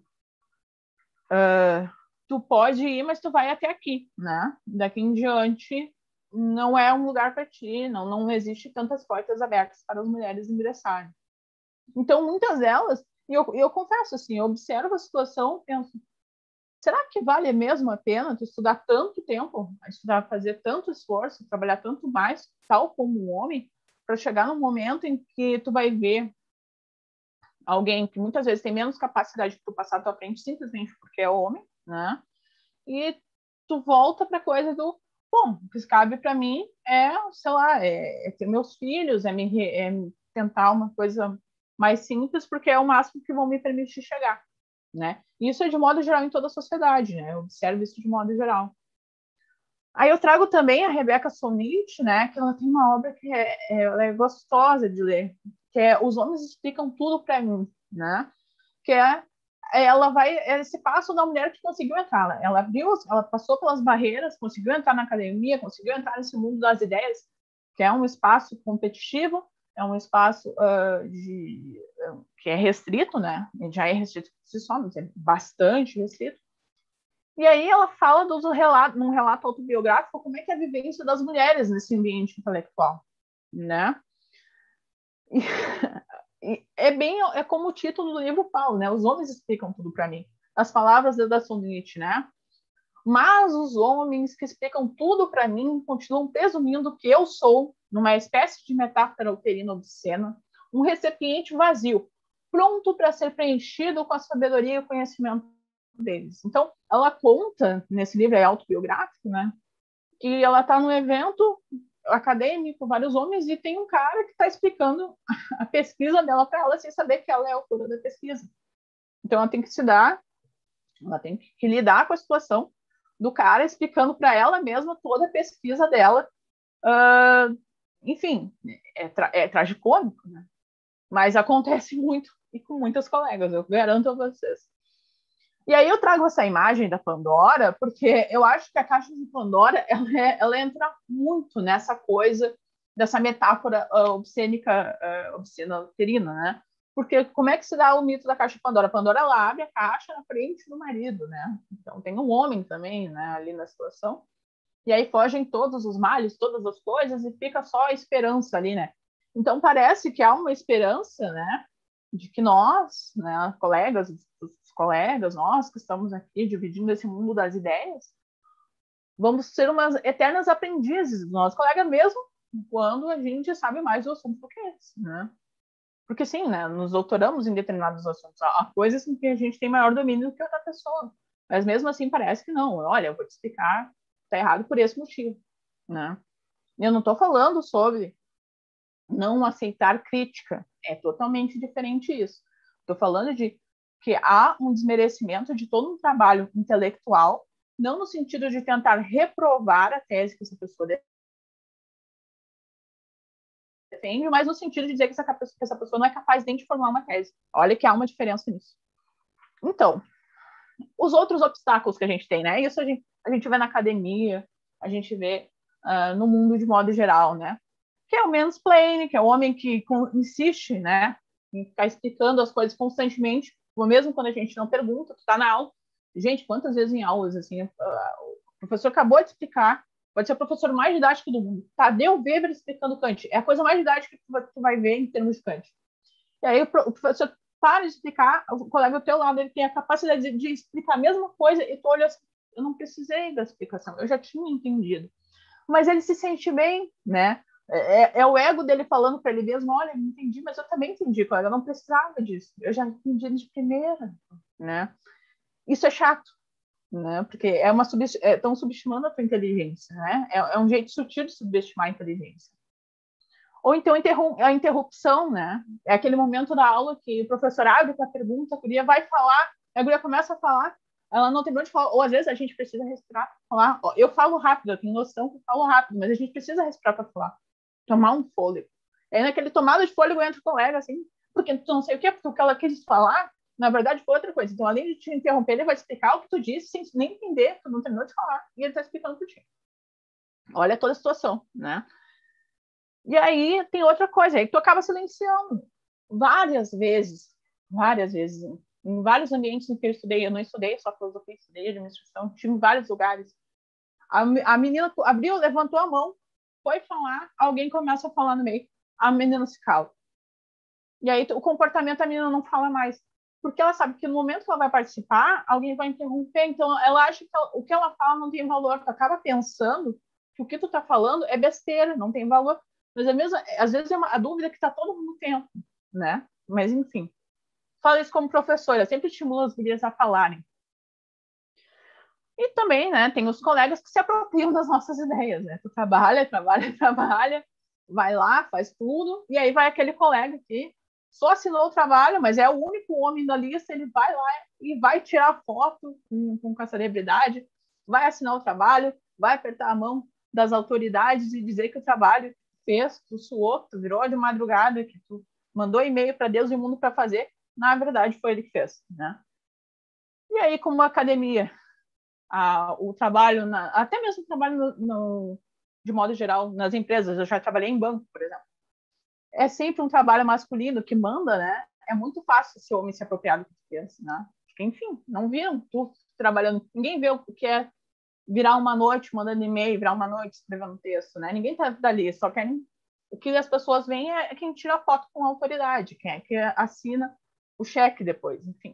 tu pode ir, mas tu vai até aqui, né? Daqui em diante não é um lugar para ti, não existe tantas portas abertas para as mulheres ingressarem. Então, muitas delas, e eu confesso assim, eu observo a situação, penso, será que vale mesmo a pena tu estudar tanto tempo, estudar, fazer tanto esforço, trabalhar tanto mais, tal como um homem, para chegar num momento em que tu vai ver alguém que muitas vezes tem menos capacidade de tu passar à tua frente simplesmente porque é homem, né? E tu volta para a coisa do, bom, o que cabe para mim é, sei lá, ter meus filhos, é tentar uma coisa mais simples, porque é o máximo que vão me permitir chegar, né? Isso é de modo geral em toda a sociedade, né? Eu observo isso de modo geral. Aí eu trago também a Rebecca Solnit, né? Que ela tem uma obra que ela é gostosa de ler, que é Os Homens Explicam Tudo para Mim, né? Que é esse passo da mulher que conseguiu entrar. Ela passou pelas barreiras, conseguiu entrar na academia, conseguiu entrar nesse mundo das ideias, que é um espaço competitivo, é um espaço que é restrito, né? Já é restrito por si só, mas é bastante restrito. E aí ela fala num relato autobiográfico, como é que é a vivência das mulheres nesse ambiente intelectual, né? É como o título do livro fala, né? Os homens explicam tudo para mim. As palavras da Solnit, né? Mas os homens que explicam tudo para mim continuam presumindo que eu sou, numa espécie de metáfora uterina obscena, um recipiente vazio, pronto para ser preenchido com a sabedoria e o conhecimento deles. Então, ela conta, nesse livro autobiográfico, né? Que ela está num evento acadêmico, vários homens, e tem um cara que está explicando a pesquisa dela para ela sem saber que ela é a autora da pesquisa. Então ela tem que ela tem que lidar com a situação do cara explicando para ela mesma toda a pesquisa dela. Enfim, é tragicômico, né? Mas acontece muito e com muitas colegas, eu garanto a vocês. E aí eu trago essa imagem da Pandora, porque eu acho que a caixa de Pandora ela entra muito nessa coisa, dessa metáfora obscena uterina, né? Porque como é que se dá o mito da caixa de Pandora? A Pandora ela abre a caixa na frente do marido, né? Então tem um homem também, né, ali na situação. E aí fogem todos os males, todas as coisas, e fica só a esperança ali, né? Então parece que há uma esperança, né, de que nós, né, colegas, nós que estamos aqui dividindo esse mundo das ideias, vamos ser umas eternas aprendizes dos nossos colegas mesmo quando a gente sabe mais do assunto do que eles, né? Porque sim, né, nos doutoramos em determinados assuntos. Há coisas em que a gente tem maior domínio do que outra pessoa. Mas mesmo assim parece que não. Olha, eu vou te explicar, tá errado por esse motivo, né? Eu não estou falando sobre não aceitar crítica. É totalmente diferente isso. Estou falando de que há um desmerecimento de todo um trabalho intelectual, não no sentido de tentar reprovar a tese que essa pessoa defende, mas no sentido de dizer que essa pessoa não é capaz nem de formar uma tese. Olha que há uma diferença nisso. Então, os outros obstáculos que a gente tem, né? Isso a gente vê na academia, a gente vê no mundo de modo geral, né? Que é o mansplaining, que é o homem que insiste, né, em ficar explicando as coisas constantemente, mesmo quando a gente não pergunta, tu tá na aula. Gente, quantas vezes em aulas, assim, o professor acabou de explicar, pode ser o professor mais didático do mundo, Tadeu Weber explicando Kant, é a coisa mais didática que tu vai ver em termos de Kant. E aí o professor para de explicar, o colega do teu lado, ele tem a capacidade de explicar a mesma coisa, e tu olha assim, eu não precisei da explicação, eu já tinha entendido. Mas ele se sente bem, né? É o ego dele falando para ele mesmo, olha, não entendi, mas eu também entendi, colega, eu não precisava disso, eu já entendi de primeira, né? Isso é chato, né? Porque estão subestimando a tua inteligência, né? É um jeito sutil de subestimar a inteligência. Ou então a interrupção, né? É aquele momento da aula que o professor abre com a pergunta, a guria vai falar, a guria começa a falar, ela não tem onde falar, ou às vezes a gente precisa respirar, falar. Eu falo rápido, eu tenho noção que eu falo rápido, mas a gente precisa respirar para falar, tomar um fôlego. Aí naquele tomada de fôlego entra o colega, assim, porque tu não sei o quê, porque o que ela quis falar, na verdade, foi outra coisa. Então, além de te interromper, ele vai explicar o que tu disse sem nem entender, tu não terminou de falar, e ele está explicando por ti. Olha toda a situação, né? E aí tem outra coisa, aí tu acaba silenciando várias vezes, em vários ambientes em que eu estudei. Eu não estudei só filosofia, estudei administração, tive em vários lugares. A menina abriu, levantou a mão, foi falar, alguém começa a falar no meio, a menina se cala. E aí o comportamento da menina não fala mais, porque ela sabe que no momento que ela vai participar, alguém vai interromper, então ela acha que o que ela fala não tem valor, tu acaba pensando que o que tu tá falando é besteira, não tem valor. Mas às vezes é a dúvida que está todo mundo tendo, né? Mas, enfim. Falo isso como professora, sempre estimulo as gurias a falarem. E também, né, tem os colegas que se apropriam das nossas ideias, né? Tu trabalha, vai lá, faz tudo, e aí vai aquele colega que só assinou o trabalho, mas é o único homem da lista, ele vai lá e vai tirar foto com a celebridade, vai assinar o trabalho, vai apertar a mão das autoridades e dizer que o trabalho fez, tu suou, tu virou de madrugada, que tu mandou e-mail para Deus e o mundo para fazer, na verdade foi ele que fez, né? E aí, como academia, o trabalho, até mesmo o trabalho de modo geral, nas empresas, eu já trabalhei em banco, por exemplo, é sempre um trabalho masculino que manda, né? É muito fácil esse homem se apropriar do que tu fez, né? Porque, enfim, não viram tu trabalhando, ninguém vê o que é virar uma noite mandando e-mail, virar uma noite escrevendo texto, né? Ninguém tá dali, só querem... O que as pessoas veem é quem tira a foto com a autoridade, quem é que assina o cheque depois, enfim.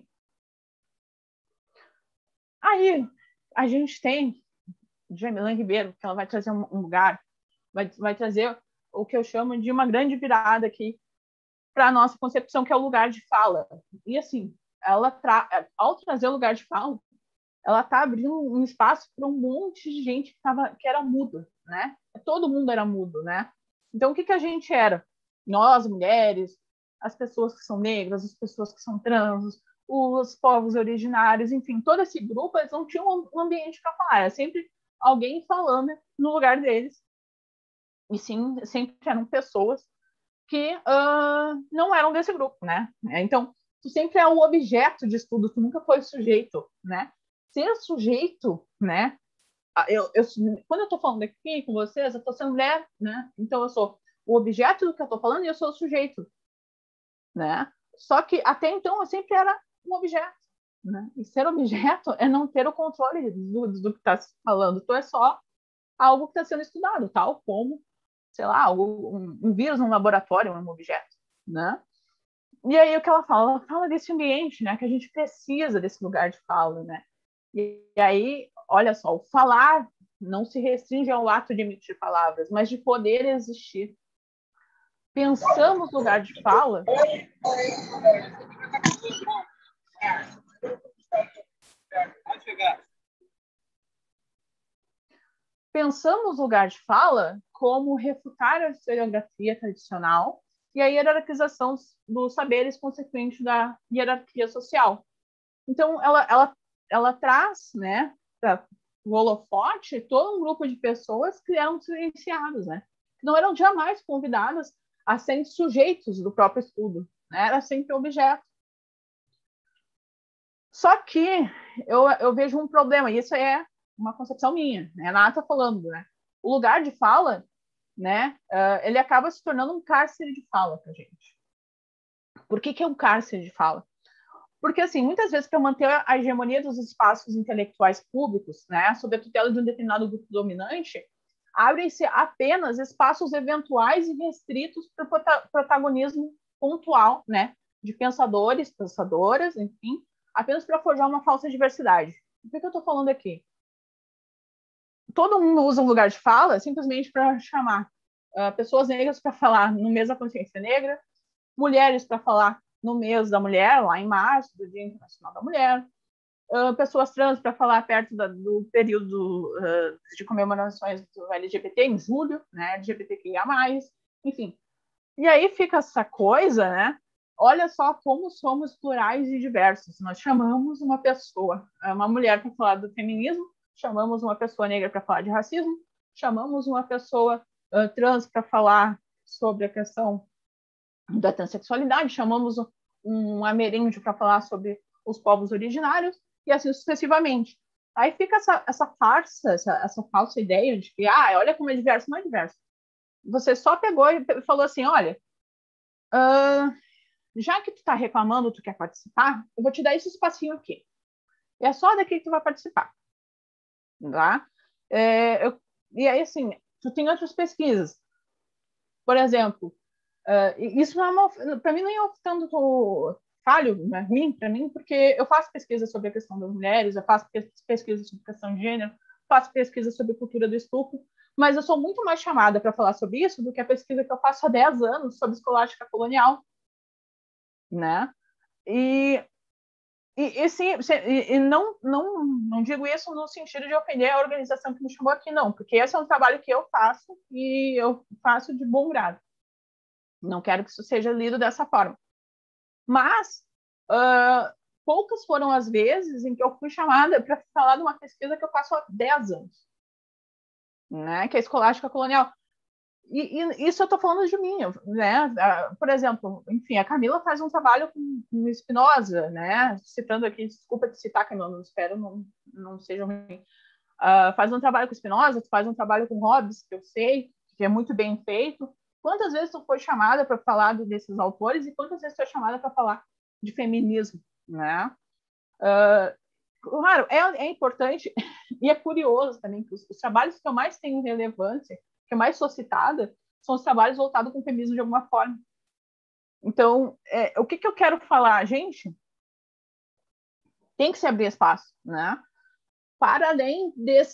Aí, a gente tem Jamilã Ribeiro, que ela vai trazer um lugar, vai trazer o que eu chamo de uma grande virada aqui para a nossa concepção, que é o lugar de fala. E, assim, ao trazer o lugar de fala, ela está abrindo um espaço para um monte de gente que era muda, né? Todo mundo era mudo, né? Então, o que a gente era? Nós, mulheres, as pessoas que são negras, as pessoas que são trans, os povos originários, enfim, todo esse grupo, eles não tinham um ambiente para falar. Era sempre alguém falando no lugar deles. E sim, sempre eram pessoas que não eram desse grupo, né? Então, tu sempre é o objeto de estudo, tu nunca foi o sujeito, né? Ser sujeito, né? Quando eu estou falando aqui com vocês, eu estou sendo mulher, né? Então eu sou o objeto do que eu estou falando e eu sou o sujeito, né? Só que até então eu sempre era um objeto, né? E ser objeto é não ter o controle do que está se falando. Tu é só algo que está sendo estudado, tal como, sei lá, um vírus num laboratório, um objeto, né? E aí o que ela fala desse ambiente, né? Que a gente precisa desse lugar de fala, né? E aí, olha só, o falar não se restringe ao ato de emitir palavras, mas de poder existir. Pensamos lugar de fala. Pensamos lugar de fala como refutar a historiografia tradicional e a hierarquização dos saberes consequente da hierarquia social. Então, ela traz, né, para o holofote todo um grupo de pessoas que eram silenciadas, né, que não eram jamais convidadas a serem sujeitos do próprio estudo, né, era sempre objeto. Só que eu vejo um problema, e isso é uma concepção minha, né, a Renata falando, né, o lugar de fala, né, ele acaba se tornando um cárcere de fala para a gente. Por que é um cárcere de fala? Porque, assim, muitas vezes, para manter a hegemonia dos espaços intelectuais públicos, né, sob a tutela de um determinado grupo dominante, abrem-se apenas espaços eventuais e restritos para o protagonismo pontual, né, de pensadores, pensadoras, enfim, apenas para forjar uma falsa diversidade. O que eu estou falando aqui? Todo mundo usa um lugar de fala simplesmente para chamar pessoas negras para falar no mês da consciência negra, mulheres para falar no mês da mulher, lá em março, do Dia Internacional da Mulher, pessoas trans para falar perto do período de comemorações do LGBT em julho, né, LGBTQIA+, enfim. E aí fica essa coisa, né? Olha só como somos plurais e diversos. Nós chamamos uma pessoa, uma mulher para falar do feminismo, chamamos uma pessoa negra para falar de racismo, chamamos uma pessoa trans para falar sobre a questão da transexualidade, chamamos um ameríndio para falar sobre os povos originários, e assim sucessivamente. Aí fica essa farsa, essa falsa ideia de que, olha como é diverso, não é diverso. Você só pegou e falou assim, olha, já que tu está reclamando, tu quer participar, eu vou te dar esse espacinho aqui. E é só daqui que tu vai participar. Tá? E aí, assim, tu tem outras pesquisas. Por exemplo, isso para mim não é tanto falho, né, ruim para mim, porque eu faço pesquisa sobre a questão das mulheres, eu faço pesquisa sobre questão de gênero, faço pesquisa sobre cultura do estupro, mas eu sou muito mais chamada para falar sobre isso do que a pesquisa que eu faço há 10 anos sobre escolástica colonial, né? Sim, não digo isso no sentido de ofender a organização que me chamou aqui, não, porque esse é um trabalho que eu faço e eu faço de bom grado. Não quero que isso seja lido dessa forma. Mas poucas foram as vezes em que eu fui chamada para falar de uma pesquisa que eu faço há 10 anos, né? Que é a escolástica colonial. E isso eu estou falando de mim, né? Por exemplo, enfim, a Camila faz um trabalho com Spinoza, né? Citando aqui, desculpa te citar, Camila, não espero não seja ruim. Faz um trabalho com Spinoza, faz um trabalho com Hobbes, que eu sei que é muito bem feito. Quantas vezes tu foi chamada para falar desses autores e quantas vezes tu foi chamada para falar de feminismo, né? Claro, é importante e é curioso também que os trabalhos que eu mais tenho relevância, que eu mais sou citada, são os trabalhos voltados com o feminismo de alguma forma. Então, o que eu quero falar, gente? Tem que se abrir espaço, né? Para além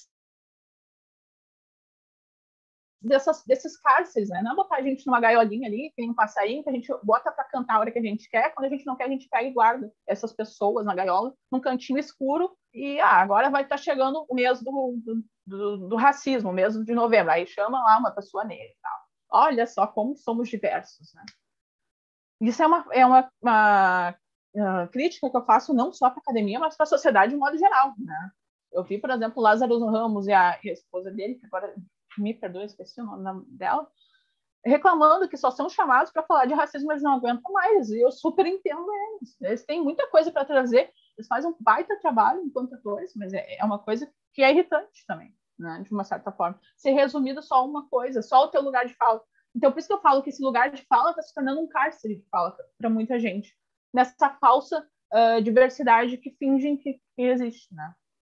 desses cárceres, né? Não botar a gente numa gaiolinha ali, tem um passarinho que a gente bota para cantar a hora que a gente quer, quando a gente não quer, a gente pega e guarda essas pessoas na gaiola, num cantinho escuro, e agora vai estar chegando o mês do racismo, o mês de novembro, aí chama lá uma pessoa negra e tal. Olha só como somos diversos, né? Isso é uma crítica que eu faço não só para a academia, mas para a sociedade de modo geral, né? Eu vi, por exemplo, Lázaro Ramos e a esposa dele, que agora me perdoe, esqueci o nome dela, reclamando que só são chamados para falar de racismo, eles não aguentam mais. E eu super entendo eles. Eles têm muita coisa para trazer, eles fazem um baita trabalho enquanto atores, mas é uma coisa que é irritante também, né? De uma certa forma. Ser resumido só uma coisa, só o teu lugar de fala. Então, por isso que eu falo que esse lugar de fala está se tornando um cárcere de fala para muita gente. Nessa falsa diversidade que fingem que existe, né?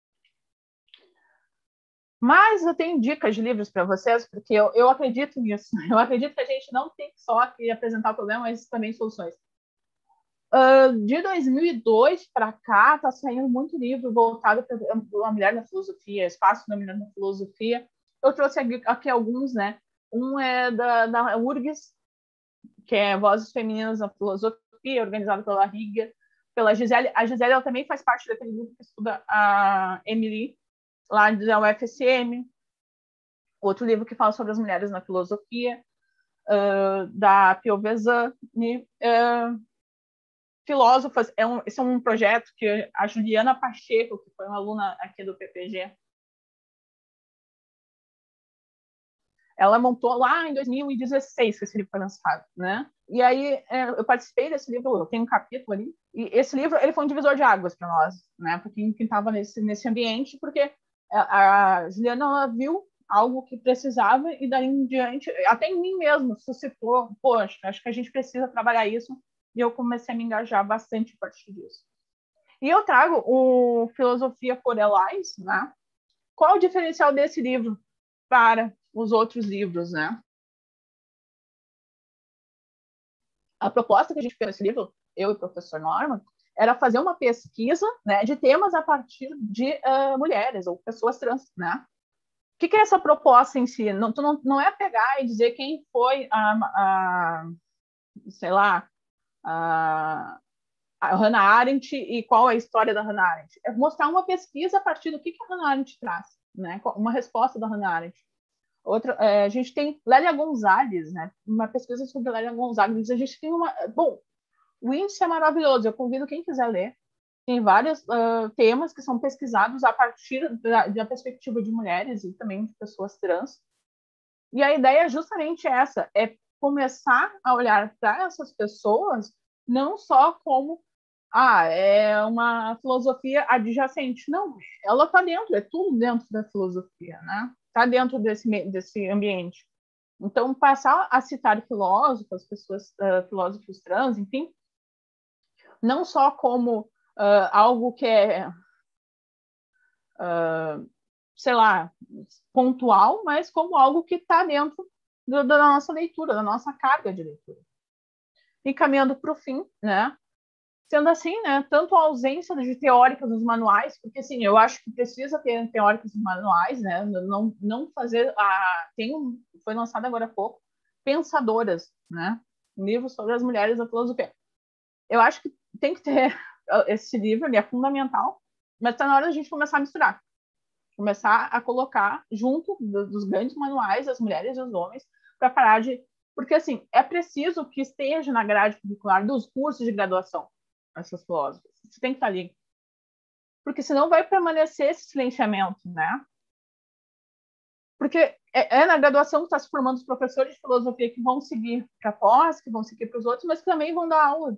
Mas eu tenho dicas de livros para vocês, porque eu acredito nisso. Eu acredito que a gente não tem só que apresentar o problema, mas também soluções. De 2002 para cá, está saindo muito livro voltado para a mulher na filosofia, espaço da mulher na filosofia. Eu trouxe aqui alguns, né? Um é da URGS, que é Vozes Femininas na Filosofia, organizado pela Riga, pela Gisele. A Gisele ela também faz parte daquele grupo que estuda a Emily, lá da UFSM. Outro livro que fala sobre as mulheres na filosofia, da Piovesani. Filósofas, esse é um projeto que a Juliana Pacheco, que foi uma aluna aqui do PPG, ela montou lá em 2016 que esse livro foi lançado, né? E aí eu participei desse livro, eu tenho um capítulo ali, e esse livro ele foi um divisor de águas para nós, né? Para quem estava nesse ambiente, porque a Juliana ela viu algo que precisava e daí em diante, até em mim mesmo, suscitou, poxa, acho que a gente precisa trabalhar isso, e eu comecei a me engajar bastante a partir disso. E eu trago o Filosofia for Allies, né? Qual o diferencial desse livro para os outros livros, né? A proposta que a gente fez nesse livro, eu e o professor Norman, era fazer uma pesquisa, né, de temas a partir de mulheres ou pessoas trans, né? O que é essa proposta em si? Não é pegar e dizer quem foi sei lá, a a Hannah Arendt e qual é a história da Hannah Arendt. É mostrar uma pesquisa a partir do que a Hannah Arendt traz, né? Uma resposta da Hannah Arendt. Outra, a gente tem Lélia Gonzalez, né? Uma pesquisa sobre Lélia Gonzalez. A gente tem uma... Bom, o índice é maravilhoso, eu convido quem quiser ler. Tem vários temas que são pesquisados a partir da perspectiva de mulheres e também de pessoas trans. E a ideia é justamente essa, é começar a olhar para essas pessoas não só como é uma filosofia adjacente. Não, ela está dentro, é tudo dentro da filosofia, né? Está dentro desse ambiente. Então, passar a citar filósofos, filósofos trans, enfim, não só como algo que é, sei lá, pontual, mas como algo que está dentro da nossa leitura, da nossa carga de leitura. E caminhando para o fim, né? Sendo assim, né, tanto a ausência de teóricas nos manuais, porque assim, eu acho que precisa ter teóricas nos manuais, né, não fazer foi lançado agora há pouco Pensadoras, né, um livro sobre as mulheres da filosofia. Eu acho que tem que ter esse livro, ele é fundamental, mas está na hora da gente começar a misturar, começar a colocar junto dos grandes manuais as mulheres e os homens, para parar de... Porque assim, é preciso que esteja na grade curricular dos cursos de graduação essas filósofas. Isso tem que estar ali. Porque senão vai permanecer esse silenciamento, né? Porque é na graduação que está se formando os professores de filosofia que vão seguir para pós, que vão seguir para os outros, mas que também vão dar aula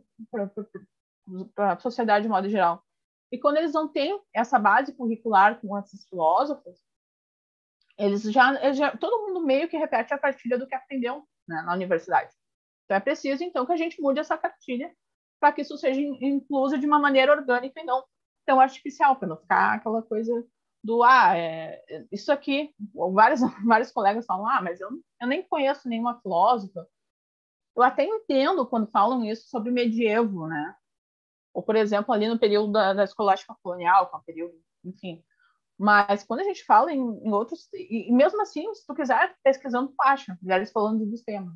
para a sociedade de modo geral. E quando eles não têm essa base curricular com esses filósofos, eles já todo mundo meio que repete a cartilha do que aprendeu, né, na universidade. Então é preciso, então, que a gente mude essa cartilha para que isso seja incluso de uma maneira orgânica e não tão artificial, para não ficar aquela coisa do isso aqui. Vários colegas falam, mas eu nem conheço nenhuma filósofa. Eu até entendo quando falam isso sobre o medievo, né? Ou, por exemplo, ali no período da escolástica colonial, que é um período, enfim. Mas quando a gente fala em outros... E mesmo assim, se tu quiser, pesquisando, tu acha mulheres falando dos temas.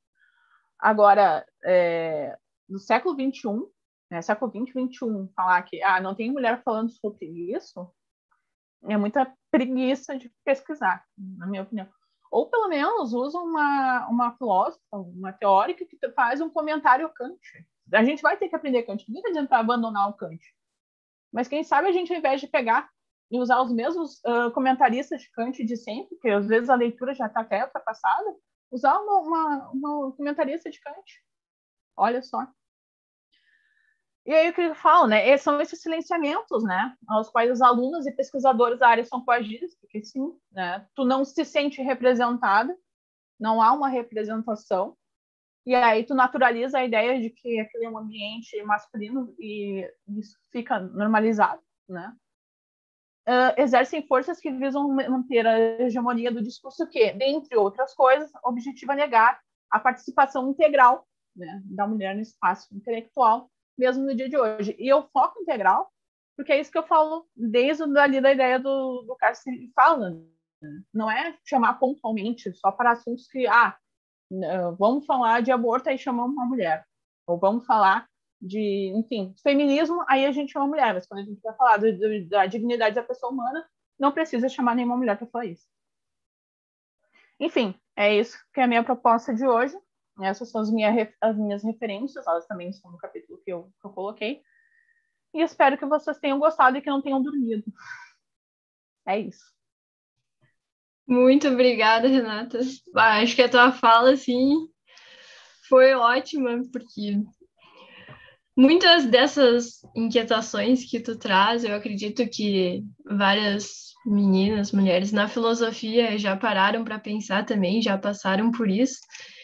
Agora, no século XXI, né, século XX, XXI, falar que não tem mulher falando sobre isso, é muita preguiça de pesquisar, na minha opinião. Ou, pelo menos, usa uma filósofa, uma teórica que faz um comentário Kant. A gente vai ter que aprender Kant. Ninguém está dizendo para abandonar o Kant. Mas quem sabe a gente, ao invés de pegar e usar os mesmos comentaristas de Kant de sempre, que às vezes a leitura já está até ultrapassada, usar uma comentarista de Kant. Olha só. E aí o que eu falo, né? São esses silenciamentos, né? Aos quais os alunos e pesquisadores da área são coagidos, porque sim, né? Tu não se sente representada, não há uma representação, e aí tu naturaliza a ideia de que aquele é um ambiente masculino e isso fica normalizado, né? Exercem forças que visam manter a hegemonia do discurso que, dentre outras coisas, objetiva negar a participação integral, né, da mulher no espaço intelectual, mesmo no dia de hoje. E eu foco integral, porque é isso que eu falo desde ali da ideia do Carceri fala. Né? Não é chamar pontualmente só para assuntos que, vamos falar de aborto, aí chamamos uma mulher. Ou vamos falar de, enfim, feminismo, aí a gente chama mulher. Mas quando a gente vai falar da dignidade da pessoa humana, não precisa chamar nenhuma mulher para falar isso. Enfim, é isso que é a minha proposta de hoje. Essas são as minhas referências, elas também estão no capítulo que eu coloquei. E espero que vocês tenham gostado e que não tenham dormido. É isso. Muito obrigada, Renata. Acho que a tua fala, assim, foi ótima, porque muitas dessas inquietações que tu traz, eu acredito que várias meninas, mulheres na filosofia já pararam para pensar também, já passaram por isso.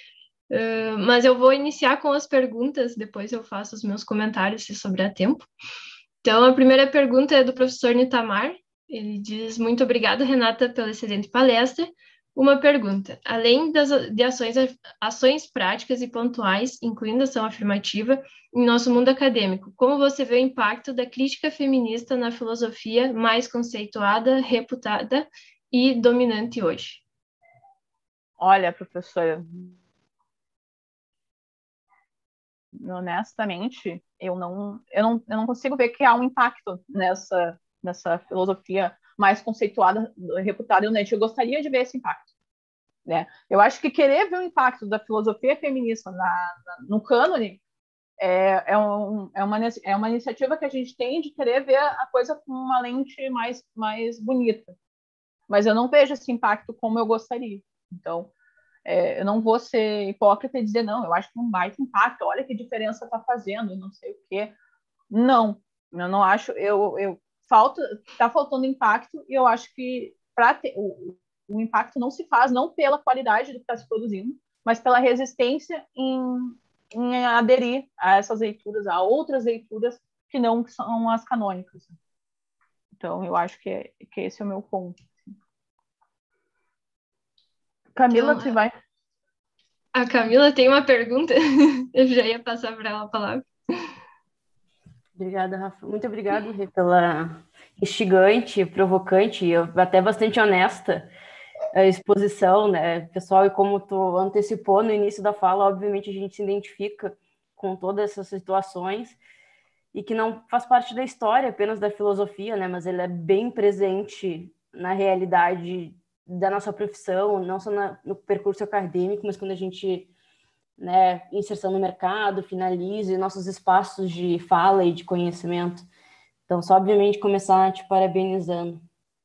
Mas eu vou iniciar com as perguntas, depois eu faço os meus comentários, se sobrar tempo. Então, a primeira pergunta é do professor Nitamar. Ele diz: muito obrigado, Renata, pela excelente palestra. Uma pergunta: além de ações práticas e pontuais, incluindo ação afirmativa, em nosso mundo acadêmico, como você vê o impacto da crítica feminista na filosofia mais conceituada, reputada e dominante hoje? Olha, professora, honestamente, eu não consigo ver que há um impacto nessa filosofia mais conceituada, reputada no net. Eu gostaria de ver esse impacto, né? Eu acho que querer ver o impacto da filosofia feminista no cânone é uma iniciativa que a gente tem de querer ver a coisa com uma lente mais bonita. Mas eu não vejo esse impacto como eu gostaria. Então, eu não vou ser hipócrita e dizer, não, eu acho que é um baita impacto, olha que diferença está fazendo, não sei o quê. Não, eu não acho, tá faltando impacto, e eu acho que o impacto não se faz não pela qualidade do que está se produzindo, mas pela resistência em aderir a essas leituras, a outras leituras que não são as canônicas. Então, eu acho que esse é o meu ponto. Camila, Então, você vai... a Camila tem uma pergunta, eu já ia passar para ela a palavra. Obrigada, Rafa. Muito obrigada, Rê, pela instigante, provocante e até bastante honesta exposição, né, pessoal? E como tu antecipou no início da fala, obviamente a gente se identifica com todas essas situações e que não faz parte da história apenas da filosofia, né, mas ele é bem presente na realidade da nossa profissão, não só no percurso acadêmico, mas quando a gente, né, inserção no mercado, finalize nossos espaços de fala e de conhecimento. Então, só obviamente começar te parabenizando.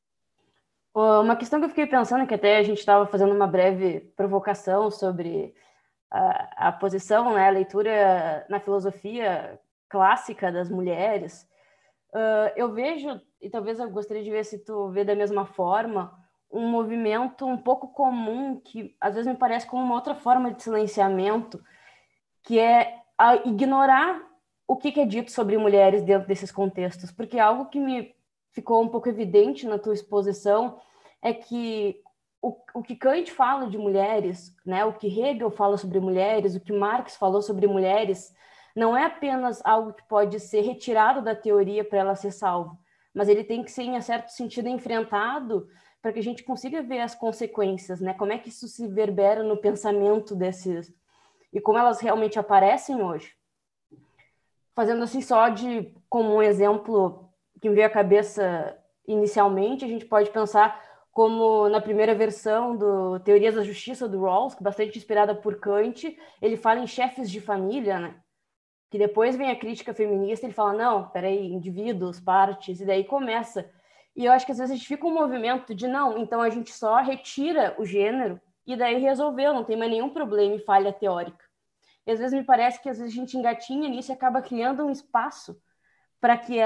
Uma questão que eu fiquei pensando, que até a gente estava fazendo uma breve provocação sobre a posição, né, a leitura na filosofia clássica das mulheres, eu vejo, e talvez eu gostaria de ver se tu vê da mesma forma, um movimento um pouco comum, que às vezes me parece como uma outra forma de silenciamento, que é ignorar o que é dito sobre mulheres dentro desses contextos, porque algo que me ficou um pouco evidente na tua exposição é que o que Kant fala de mulheres, né, o que Hegel fala sobre mulheres, o que Marx falou sobre mulheres, não é apenas algo que pode ser retirado da teoria para ela ser salvo, mas ele tem que ser, em certo sentido, enfrentado para que a gente consiga ver as consequências, né? Como é que isso se reverbera no pensamento desses e como elas realmente aparecem hoje. Fazendo assim só como um exemplo que me veio à cabeça inicialmente, a gente pode pensar como na primeira versão do Teorias da Justiça do Rawls, que é bastante inspirada por Kant, ele fala em chefes de família, né? Que depois vem a crítica feminista, ele fala, não, peraí, indivíduos, partes, e daí começa. E eu acho que às vezes a gente fica um movimento de, não, então a gente só retira o gênero e daí resolveu, não tem mais nenhum problema e falha teórica. E às vezes me parece que às vezes a gente engatinha nisso e acaba criando um espaço para que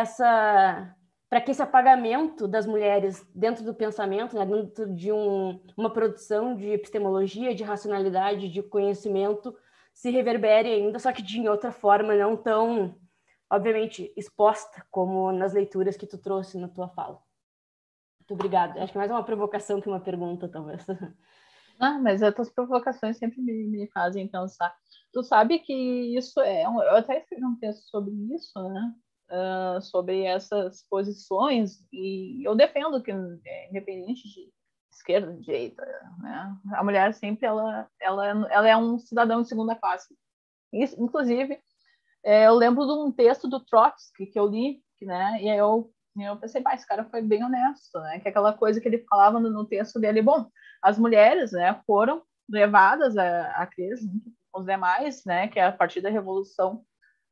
esse apagamento das mulheres dentro do pensamento, né, dentro de uma produção de epistemologia, de racionalidade, de conhecimento, se reverbere ainda, só que de outra forma, não tão, obviamente, exposta como nas leituras que tu trouxe na tua fala. Muito obrigada. Acho que é mais uma provocação que uma pergunta, talvez. Mas as tuas provocações sempre me fazem pensar. Tu sabe que isso eu até escrevi um texto sobre isso, né? Sobre essas posições, e eu defendo que, independente de esquerda, de direita, né? A mulher sempre ela é um cidadão de segunda classe. Isso, inclusive, eu lembro de um texto do Trotsky que eu li, né? E eu pensei, esse cara foi bem honesto, né? Que é aquela coisa que ele falava no texto dele, bom, as mulheres, né, foram levadas a crer junto com os demais, né? Que é a partir da Revolução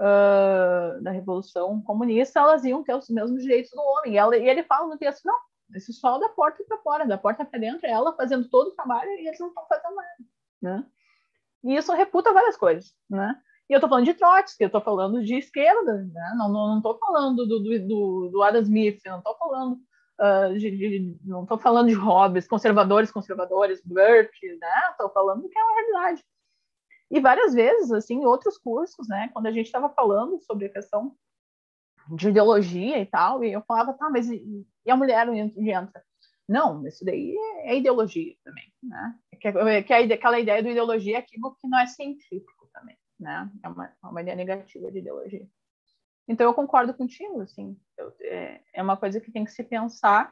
comunista, elas iam ter os mesmos direitos do homem. E ele fala no texto, não, esse só da porta para fora, da porta para dentro, é ela fazendo todo o trabalho e eles não estão fazendo nada, né? E isso reputa várias coisas, né? E eu estou falando de Trotsky, eu estou falando de esquerda, né? Não estou falando do Adam Smith, não estou falando não estou falando de Hobbes, conservadores, Burke, né? Estou falando que é uma realidade. E várias vezes, assim, em outros cursos, né? Quando a gente estava falando sobre a questão de ideologia e tal, e eu falava, tá, mas e a mulher onde entra? Não, isso daí é ideologia também, né? Aquela ideia do ideologia é aquilo que não é científico também, né? É uma ideia negativa de ideologia. Então, eu concordo contigo, assim, é uma coisa que tem que se pensar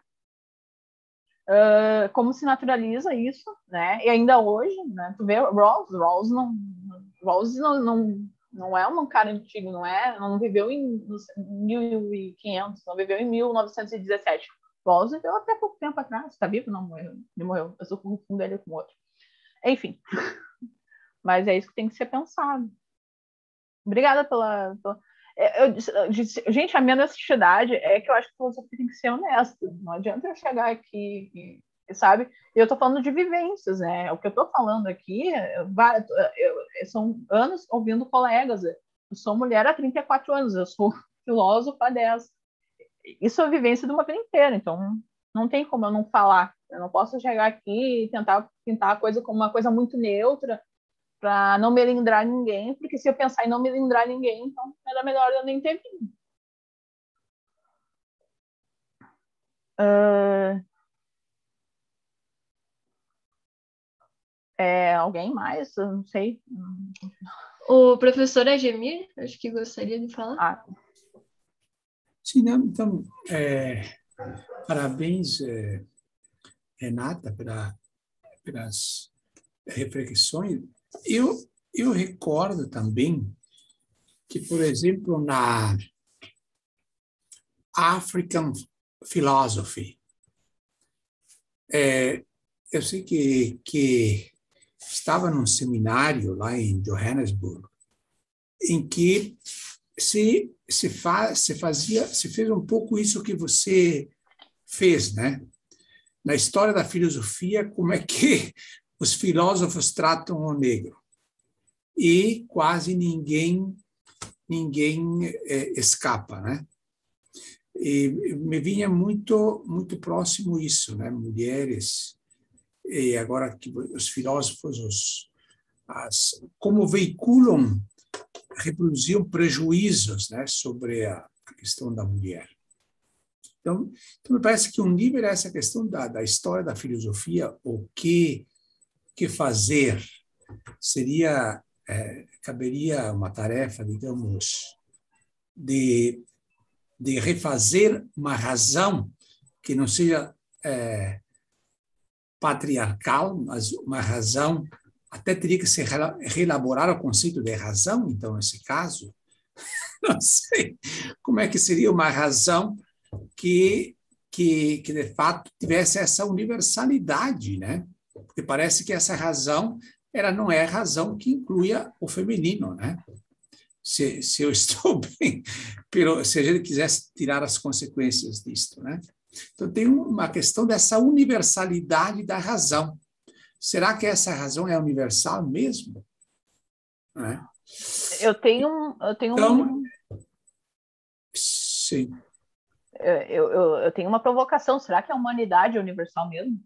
como se naturaliza isso, né? E ainda hoje, né? Tu vê Rawls Não é um cara antigo, não viveu em 1500, não viveu em 1917. Bowles viveu até pouco tempo atrás. Está vivo? Não, morreu. Ele morreu. Eu sou confundo ele com outro. Enfim. Mas é isso que tem que ser pensado. Obrigada pela... gente, a minha honestidade é que eu acho que a filosofia tem que ser honesta. Não adianta eu chegar aqui, sabe? Eu estou falando de vivências, né? O que eu estou falando aqui são anos ouvindo colegas. Eu sou mulher há 34 anos, eu sou filósofa há 10. Isso é a vivência de uma vida inteira, então não tem como eu não falar. Eu não posso chegar aqui e tentar pintar a coisa como uma coisa muito neutra para não melindrar ninguém, porque se eu pensar em não melindrar ninguém, então era melhor eu nem ter vindo. Alguém mais? Eu não sei. O professor Agemir, acho que gostaria de falar. Sim, não, então, parabéns, Renata, pelas reflexões. Eu recordo também que, por exemplo, na African Philosophy, eu sei que estava num seminário lá em Johannesburg, em que se fez um pouco isso que você fez, né? Na história da filosofia, como é que os filósofos tratam o negro. E quase ninguém escapa, né? E me vinha muito próximo isso, né? Mulheres, e agora que os filósofos, como veiculam, reproduziam prejuízos, né, sobre a questão da mulher. Então, me parece que um livro é essa questão da história da filosofia, o que fazer, caberia uma tarefa, digamos, de refazer uma razão que não seja patriarcal, mas uma razão, até teria que se reelaborar o conceito de razão, então, nesse caso, não sei como é que seria uma razão que de fato tivesse essa universalidade, né? Porque parece que essa razão não é a razão que incluía o feminino, né? Se eu estou bem, se a gente quisesse tirar as consequências disto, né? Então tem uma questão dessa universalidade da razão. Será que essa razão é universal mesmo? Né? Eu tenho então, sim. Eu tenho uma provocação. Será que a humanidade é universal mesmo?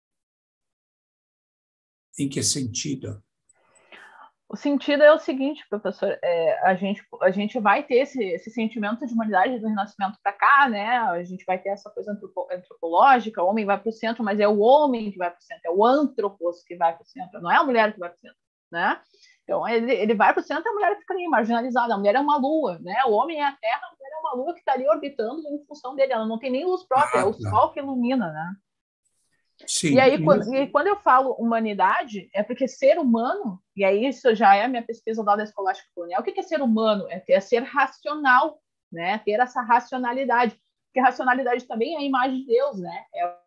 Em que sentido? O sentido é o seguinte, professor, a gente vai ter esse sentimento de humanidade do Renascimento para cá, né? A gente vai ter essa coisa antropológica, o homem vai para o centro, mas é o homem que vai para o centro, é o antropos que vai para o centro, não é a mulher que vai para o centro, né? Então, ele vai para o centro e a mulher fica ali marginalizada. A mulher é uma lua, né? O homem é a Terra, a mulher é uma lua que está ali orbitando em função dele. Ela não tem nem luz própria, é o sol que ilumina, né? Sim. E aí, quando eu falo humanidade, é porque ser humano, e aí isso já é a minha pesquisa lá da Escolástica Colonial, o que é ser humano? É ser racional, né? Ter essa racionalidade. Porque racionalidade também é a imagem de Deus, né? É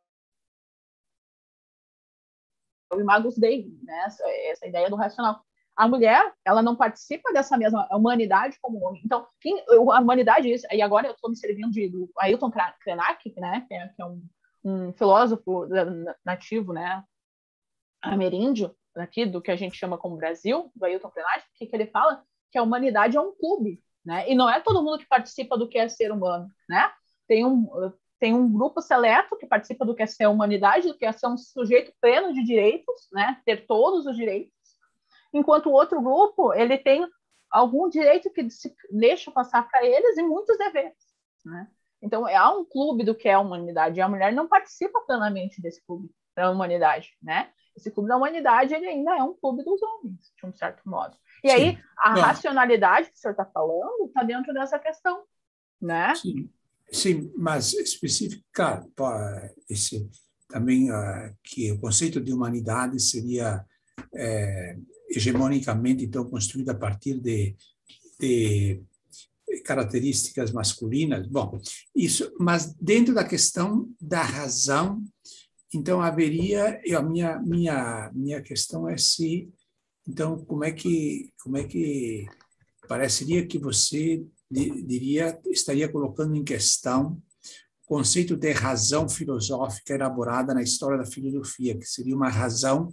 o Imagus Dei, né? Essa ideia do racional. A mulher, ela não participa dessa mesma humanidade como o homem. Então, a humanidade, e agora eu estou me servindo do Ailton Krenak, né? Que é um filósofo nativo, né, ameríndio, aqui do que a gente chama como Brasil, do Ailton Krenak, que ele fala que a humanidade é um clube, né, e não é todo mundo que participa do que é ser humano, né, tem um grupo seleto que participa do que é ser humanidade, do que é ser um sujeito pleno de direitos, né, ter todos os direitos, enquanto o outro grupo, ele tem algum direito que se deixa passar para eles e muitos deveres, né. Então, há um clube do que é a humanidade, e a mulher não participa plenamente desse clube da humanidade, né? Esse clube da humanidade, ele ainda é um clube dos homens, de um certo modo. E aí, a racionalidade que o senhor está falando está dentro dessa questão, né? Sim, mas especificar também que o conceito de humanidade seria hegemonicamente, então, construído a partir de de características masculinas. Bom, isso, mas dentro da questão da razão, então haveria, a minha questão é se, então como é que pareceria que você estaria colocando em questão o conceito de razão filosófica elaborada na história da filosofia, que seria uma razão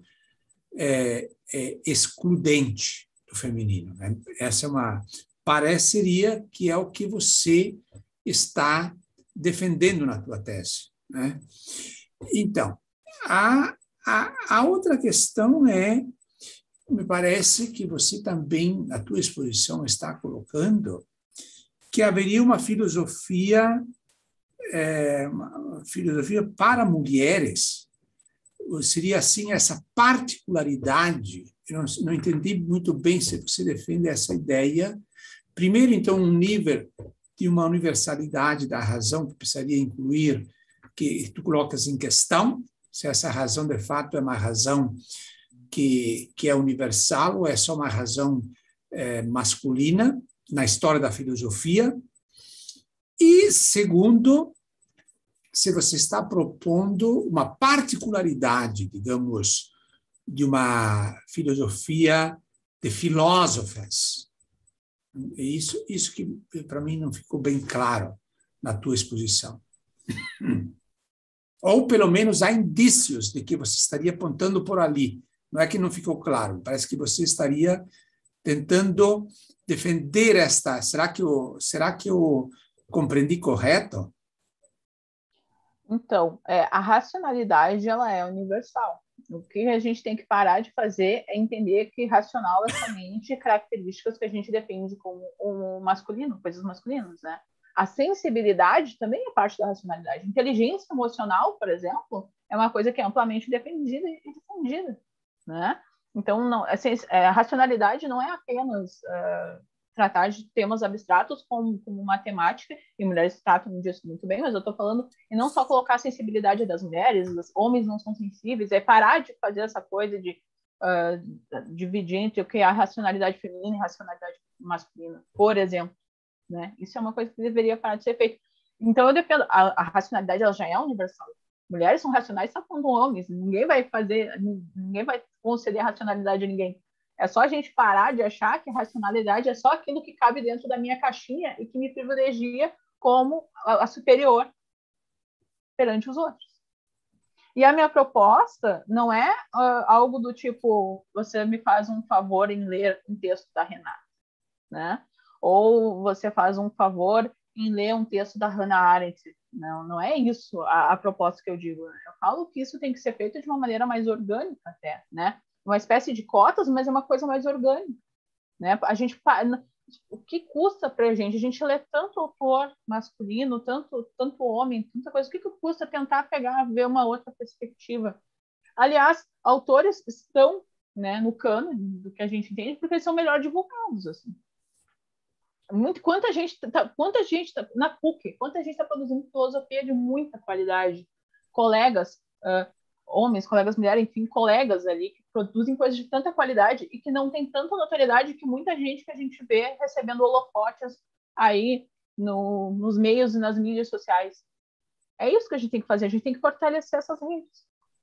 excludente do feminino, né? Essa pareceria que é o que você está defendendo na tua tese, né? Então, a outra questão me parece que você também, na tua exposição, está colocando que haveria uma filosofia para mulheres. Seria, assim, essa particularidade. Eu não entendi muito bem se você defende essa ideia. Primeiro, então, um nível de uma universalidade da razão que precisaria incluir, que tu colocas em questão, se essa razão, de fato, é uma razão que é universal ou é só uma razão masculina na história da filosofia. E, segundo, se você está propondo uma particularidade, digamos, de uma filosofia de filósofas. Isso que, para mim, não ficou bem claro na tua exposição. Ou, pelo menos, há indícios de que você estaria apontando por ali. Não é que não ficou claro, parece que você estaria tentando defender esta... Será que eu compreendi correto? Então, a racionalidade, ela é universal. O que a gente tem que parar de fazer é entender que racional é somente características que a gente defende como um masculino, coisas masculinas, né? A sensibilidade também é parte da racionalidade. Inteligência emocional, por exemplo, é uma coisa que é amplamente defendida e difundida, né? Então, não, a racionalidade não é apenas tratar de temas abstratos como matemática, e mulheres tratam disso muito bem, mas eu estou falando e não só colocar a sensibilidade das mulheres, os homens não são sensíveis, é parar de fazer essa coisa de dividir entre o que é a racionalidade feminina e a racionalidade masculina, por exemplo, né? Isso é uma coisa que deveria parar de ser feita. Então eu defendo, a racionalidade ela já é universal. Mulheres são racionais só quando homens, ninguém vai conceder a racionalidade a ninguém. É só a gente parar de achar que a racionalidade é só aquilo que cabe dentro da minha caixinha e que me privilegia como a superior perante os outros. E a minha proposta não é algo do tipo, você me faz um favor em ler um texto da Renata, né? Ou você faz um favor em ler um texto da Hannah Arendt. Não é isso a proposta que eu digo. Eu falo que isso tem que ser feito de uma maneira mais orgânica até, né? Uma espécie de cotas, mas é uma coisa mais orgânica, né? O que custa para a gente ler tanto autor masculino, tanto homem, tanta coisa, o que custa tentar ver uma outra perspectiva? Aliás, autores estão, né, no cano do que a gente entende, porque eles são melhor divulgados, assim. Quanta gente na PUC, quanta gente está produzindo filosofia de muita qualidade, colegas, homens, colegas mulheres, enfim, colegas ali que produzem coisas de tanta qualidade e que não tem tanta notoriedade que muita gente que a gente vê recebendo holofotes aí nos meios e nas mídias sociais. É isso que a gente tem que fazer, a gente tem que fortalecer essas redes.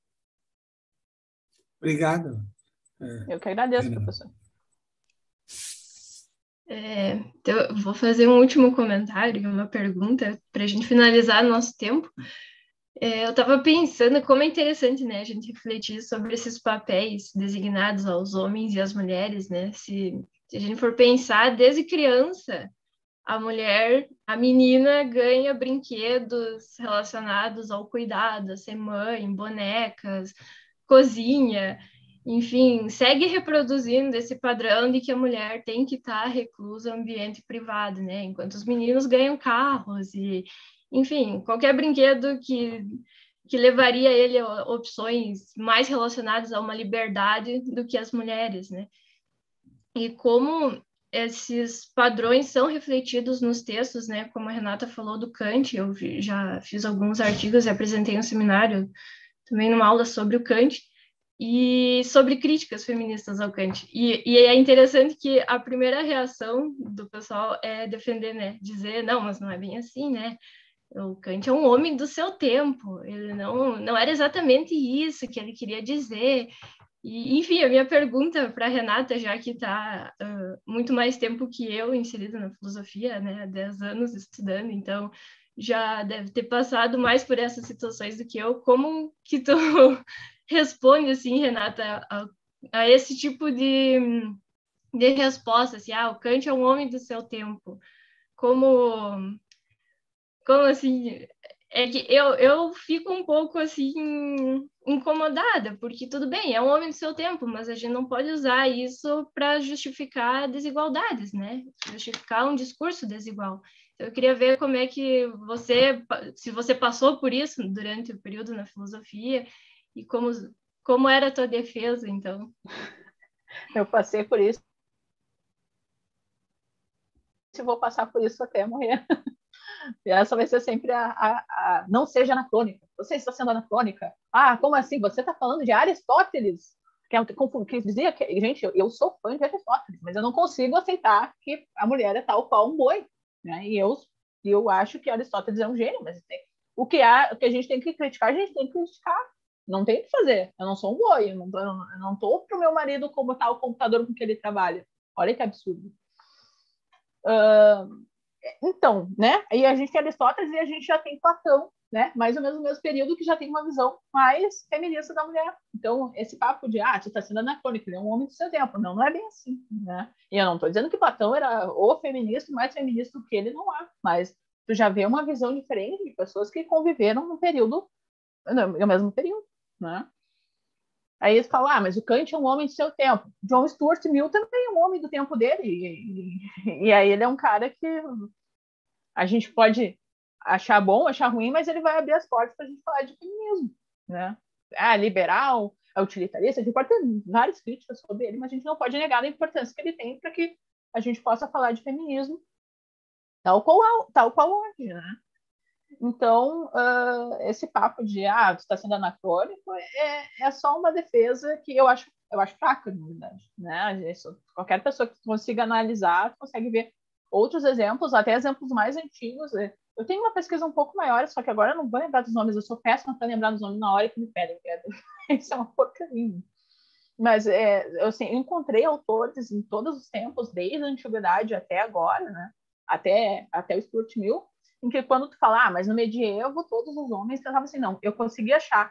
Obrigado. Eu que agradeço, professor. Então, eu vou fazer um último comentário, uma pergunta, para a gente finalizar nosso tempo. Eu estava pensando como é interessante, né, a gente refletir sobre esses papéis designados aos homens e às mulheres, né? Se a gente for pensar, desde criança, a menina ganha brinquedos relacionados ao cuidado, a ser mãe, bonecas, cozinha, enfim, segue reproduzindo esse padrão de que a mulher tem que estar reclusa no ambiente privado, né? Enquanto os meninos ganham carros e, enfim, qualquer brinquedo que levaria ele a opções mais relacionadas a uma liberdade do que as mulheres, né? E como esses padrões são refletidos nos textos, né? Como a Renata falou do Kant, eu já fiz alguns artigos e apresentei um seminário também numa aula sobre o Kant. e sobre críticas feministas ao Kant. E é interessante que a primeira reação do pessoal é defender, né? Dizer, não, mas não é bem assim, né? O Kant é um homem do seu tempo, ele não era exatamente isso que ele queria dizer. E, enfim, a minha pergunta para a Renata, já que está muito mais tempo que eu inserida na filosofia, né? Há 10 anos estudando, então já deve ter passado mais por essas situações do que eu. Como que tu responde, assim, Renata, a esse tipo de resposta, assim, o Kant é um homem do seu tempo. Como assim, é que eu fico um pouco, assim, incomodada, porque tudo bem, é um homem do seu tempo, mas a gente não pode usar isso para justificar desigualdades, né? Justificar um discurso desigual. Eu queria ver como é que se você passou por isso durante o período na filosofia e como era a tua defesa, então. Eu passei por isso. Se vou passar por isso até morrer. E essa vai ser sempre não seja anacrônica. Você está sendo anacrônica. Como assim? Você está falando de Aristóteles? Que dizia que, gente, eu sou fã de Aristóteles, mas eu não consigo aceitar que a mulher é tal qual um boi, né? E eu acho que Aristóteles é um gênio, mas o que a gente tem que criticar, a gente tem que criticar. Não tem o que fazer. Eu não sou um boi, eu não estou para o meu marido como tal computador com que ele trabalha. Olha que absurdo. Então, né? Aí a gente tem Aristóteles e a gente já tem Platão, né? Mais ou menos no mesmo período, que já tem uma visão mais feminista da mulher. Então, esse papo de, tu está sendo anacrônico, ele é um homem do seu tempo. Não é bem assim, né? E eu não estou dizendo que Platão era o feminista, mais feminista do que ele, não há. Mas tu já vê uma visão diferente de pessoas que conviveram no mesmo período, né? Aí eles falam, mas o Kant é um homem do seu tempo. John Stuart Mill também é um homem do tempo dele. E aí ele é um cara que a gente pode achar bom, achar ruim, mas ele vai abrir as portas para a gente falar de feminismo, né? Liberal, utilitarista, a gente pode ter várias críticas sobre ele, mas a gente não pode negar a importância que ele tem para que a gente possa falar de feminismo tal qual hoje, né? Então, esse papo de tu está sendo anacrônico é só uma defesa que eu acho fraca, na verdade, né? Qualquer pessoa que consiga analisar consegue ver outros exemplos, até exemplos mais antigos. Eu tenho uma pesquisa um pouco maior, só que agora eu não vou lembrar dos nomes, eu sou péssima para lembrar dos nomes na hora que me pedem. Isso é uma porcaria. Mas eu encontrei autores em todos os tempos, desde a antiguidade até agora, né? Até o Stuart Mill, em que quando tu fala, mas no medievo todos os homens pensavam assim, não, eu consegui achar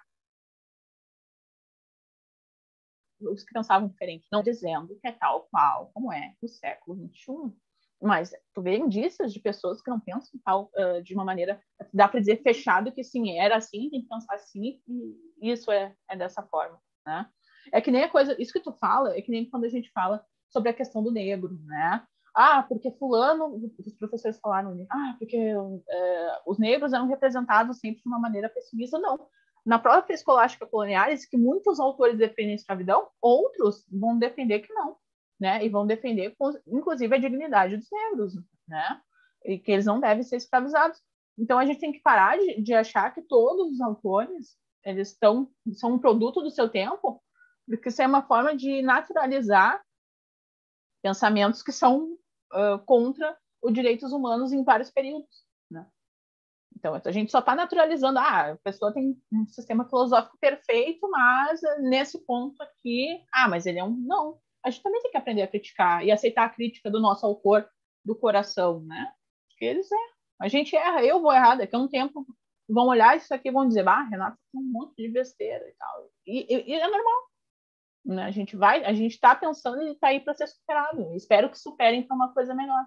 os que pensavam diferente, não dizendo que é tal qual como é no século XXI, mas tu vê indícios de pessoas que não pensam tal, de uma maneira, dá para dizer fechado que sim, era assim, tem que pensar assim, e isso é dessa forma, né? É que nem a coisa, isso que tu fala, é que nem quando a gente fala sobre a questão do negro, né? Porque fulano, os professores falaram, porque os negros eram representados sempre de uma maneira pessimista. Não. Na própria escolástica colonialis, que muitos autores defendem a escravidão, outros vão defender que não, né? E vão defender, inclusive, a dignidade dos negros, né? E que eles não devem ser escravizados. Então, a gente tem que parar de achar que todos os autores eles são um produto do seu tempo, porque isso é uma forma de naturalizar pensamentos que são contra os direitos humanos em vários períodos, né? Então, a gente só está naturalizando, a pessoa tem um sistema filosófico perfeito, mas nesse ponto aqui, mas ele é um... Não, a gente também tem que aprender a criticar e aceitar a crítica do nosso autor do coração, né? Porque eles a gente erra, eu vou errar, daqui a um tempo vão olhar isso aqui e vão dizer, Renato, tem um monte de besteira e tal. E é normal, né? A gente está pensando e está aí para ser superado. Espero que superem para uma coisa melhor.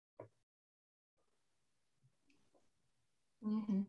Uhum.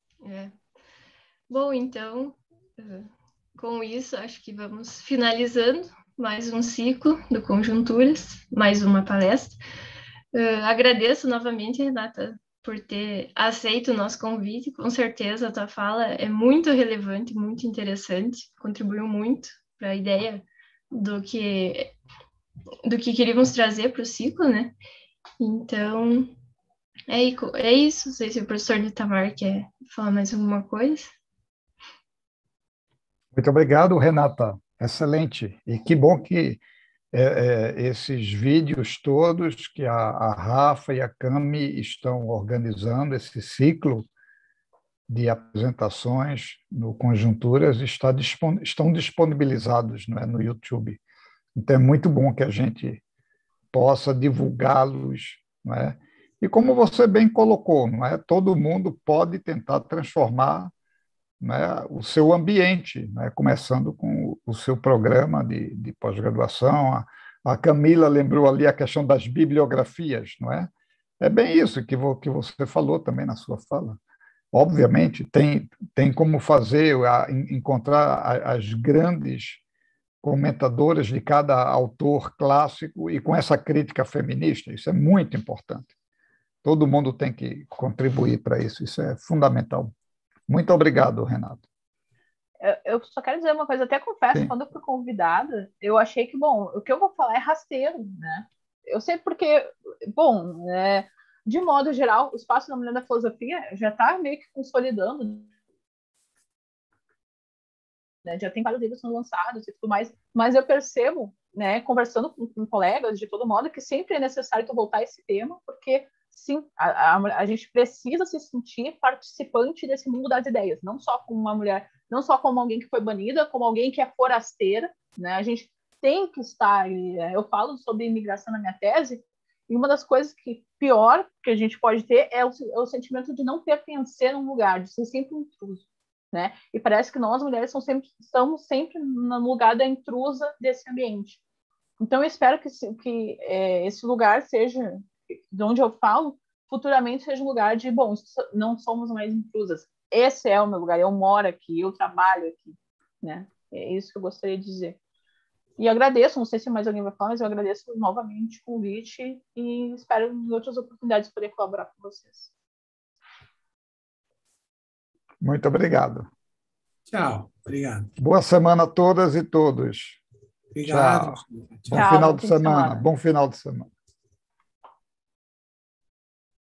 Bom, então, com isso, acho que vamos finalizando mais um ciclo do Conjunturas, mais uma palestra. Agradeço novamente, Renata, por ter aceito o nosso convite. Com certeza, a tua fala é muito relevante, muito interessante, contribuiu muito para a ideia do que queríamos trazer para o ciclo, né? Então, é isso. Não sei se o professor Itamar quer falar mais alguma coisa. Muito obrigado, Renata. Excelente. E que bom que esses vídeos todos que a Rafa e a Cami estão organizando, esse ciclo de apresentações no Conjunturas, estão disponibilizados, não é, no YouTube. Então, é muito bom que a gente possa divulgá-los, não é? E como você bem colocou, não é? Todo mundo pode tentar transformar, né, o seu ambiente, né, começando com o seu programa de pós-graduação. A Camila lembrou ali a questão das bibliografias, não é? É bem isso que você falou também na sua fala. Obviamente, tem como fazer, encontrar as grandes comentadoras de cada autor clássico e com essa crítica feminista. Isso é muito importante. Todo mundo tem que contribuir para isso. Isso é fundamental. Muito obrigado, Renato. Eu só quero dizer uma coisa, até confesso, Sim. quando eu fui convidada, eu achei que, bom, o que eu vou falar é rasteiro, né? Eu sei porque, bom, de modo geral, o espaço da mulher da filosofia já está meio que consolidando, né? Já tem vários livros sendo lançados e tudo mais, mas eu percebo, né, conversando com colegas, de todo modo, que sempre é necessário voltar a esse tema, porque sim, a gente precisa se sentir participante desse mundo das ideias, não só como uma mulher, não só como alguém que foi banida, como alguém que é forasteira, né? A gente tem que estar, eu falo sobre imigração na minha tese, e uma das coisas que pior que a gente pode ter é o sentimento de não pertencer a um lugar, de ser sempre um intruso, né? E parece que nós, mulheres, estamos sempre no lugar da intrusa desse ambiente. Então, eu espero que esse lugar seja, de onde eu falo, futuramente seja um lugar de, bom, não somos mais intrusas. Esse é o meu lugar, eu moro aqui, eu trabalho aqui, né? É isso que eu gostaria de dizer. E agradeço, não sei se mais alguém vai falar, mas eu agradeço novamente o convite e espero em outras oportunidades poder colaborar com vocês. Muito obrigado. Tchau. Obrigado. Boa semana a todas e todos. Obrigado. Tchau. Tchau. Bom final de semana. Bom final de semana.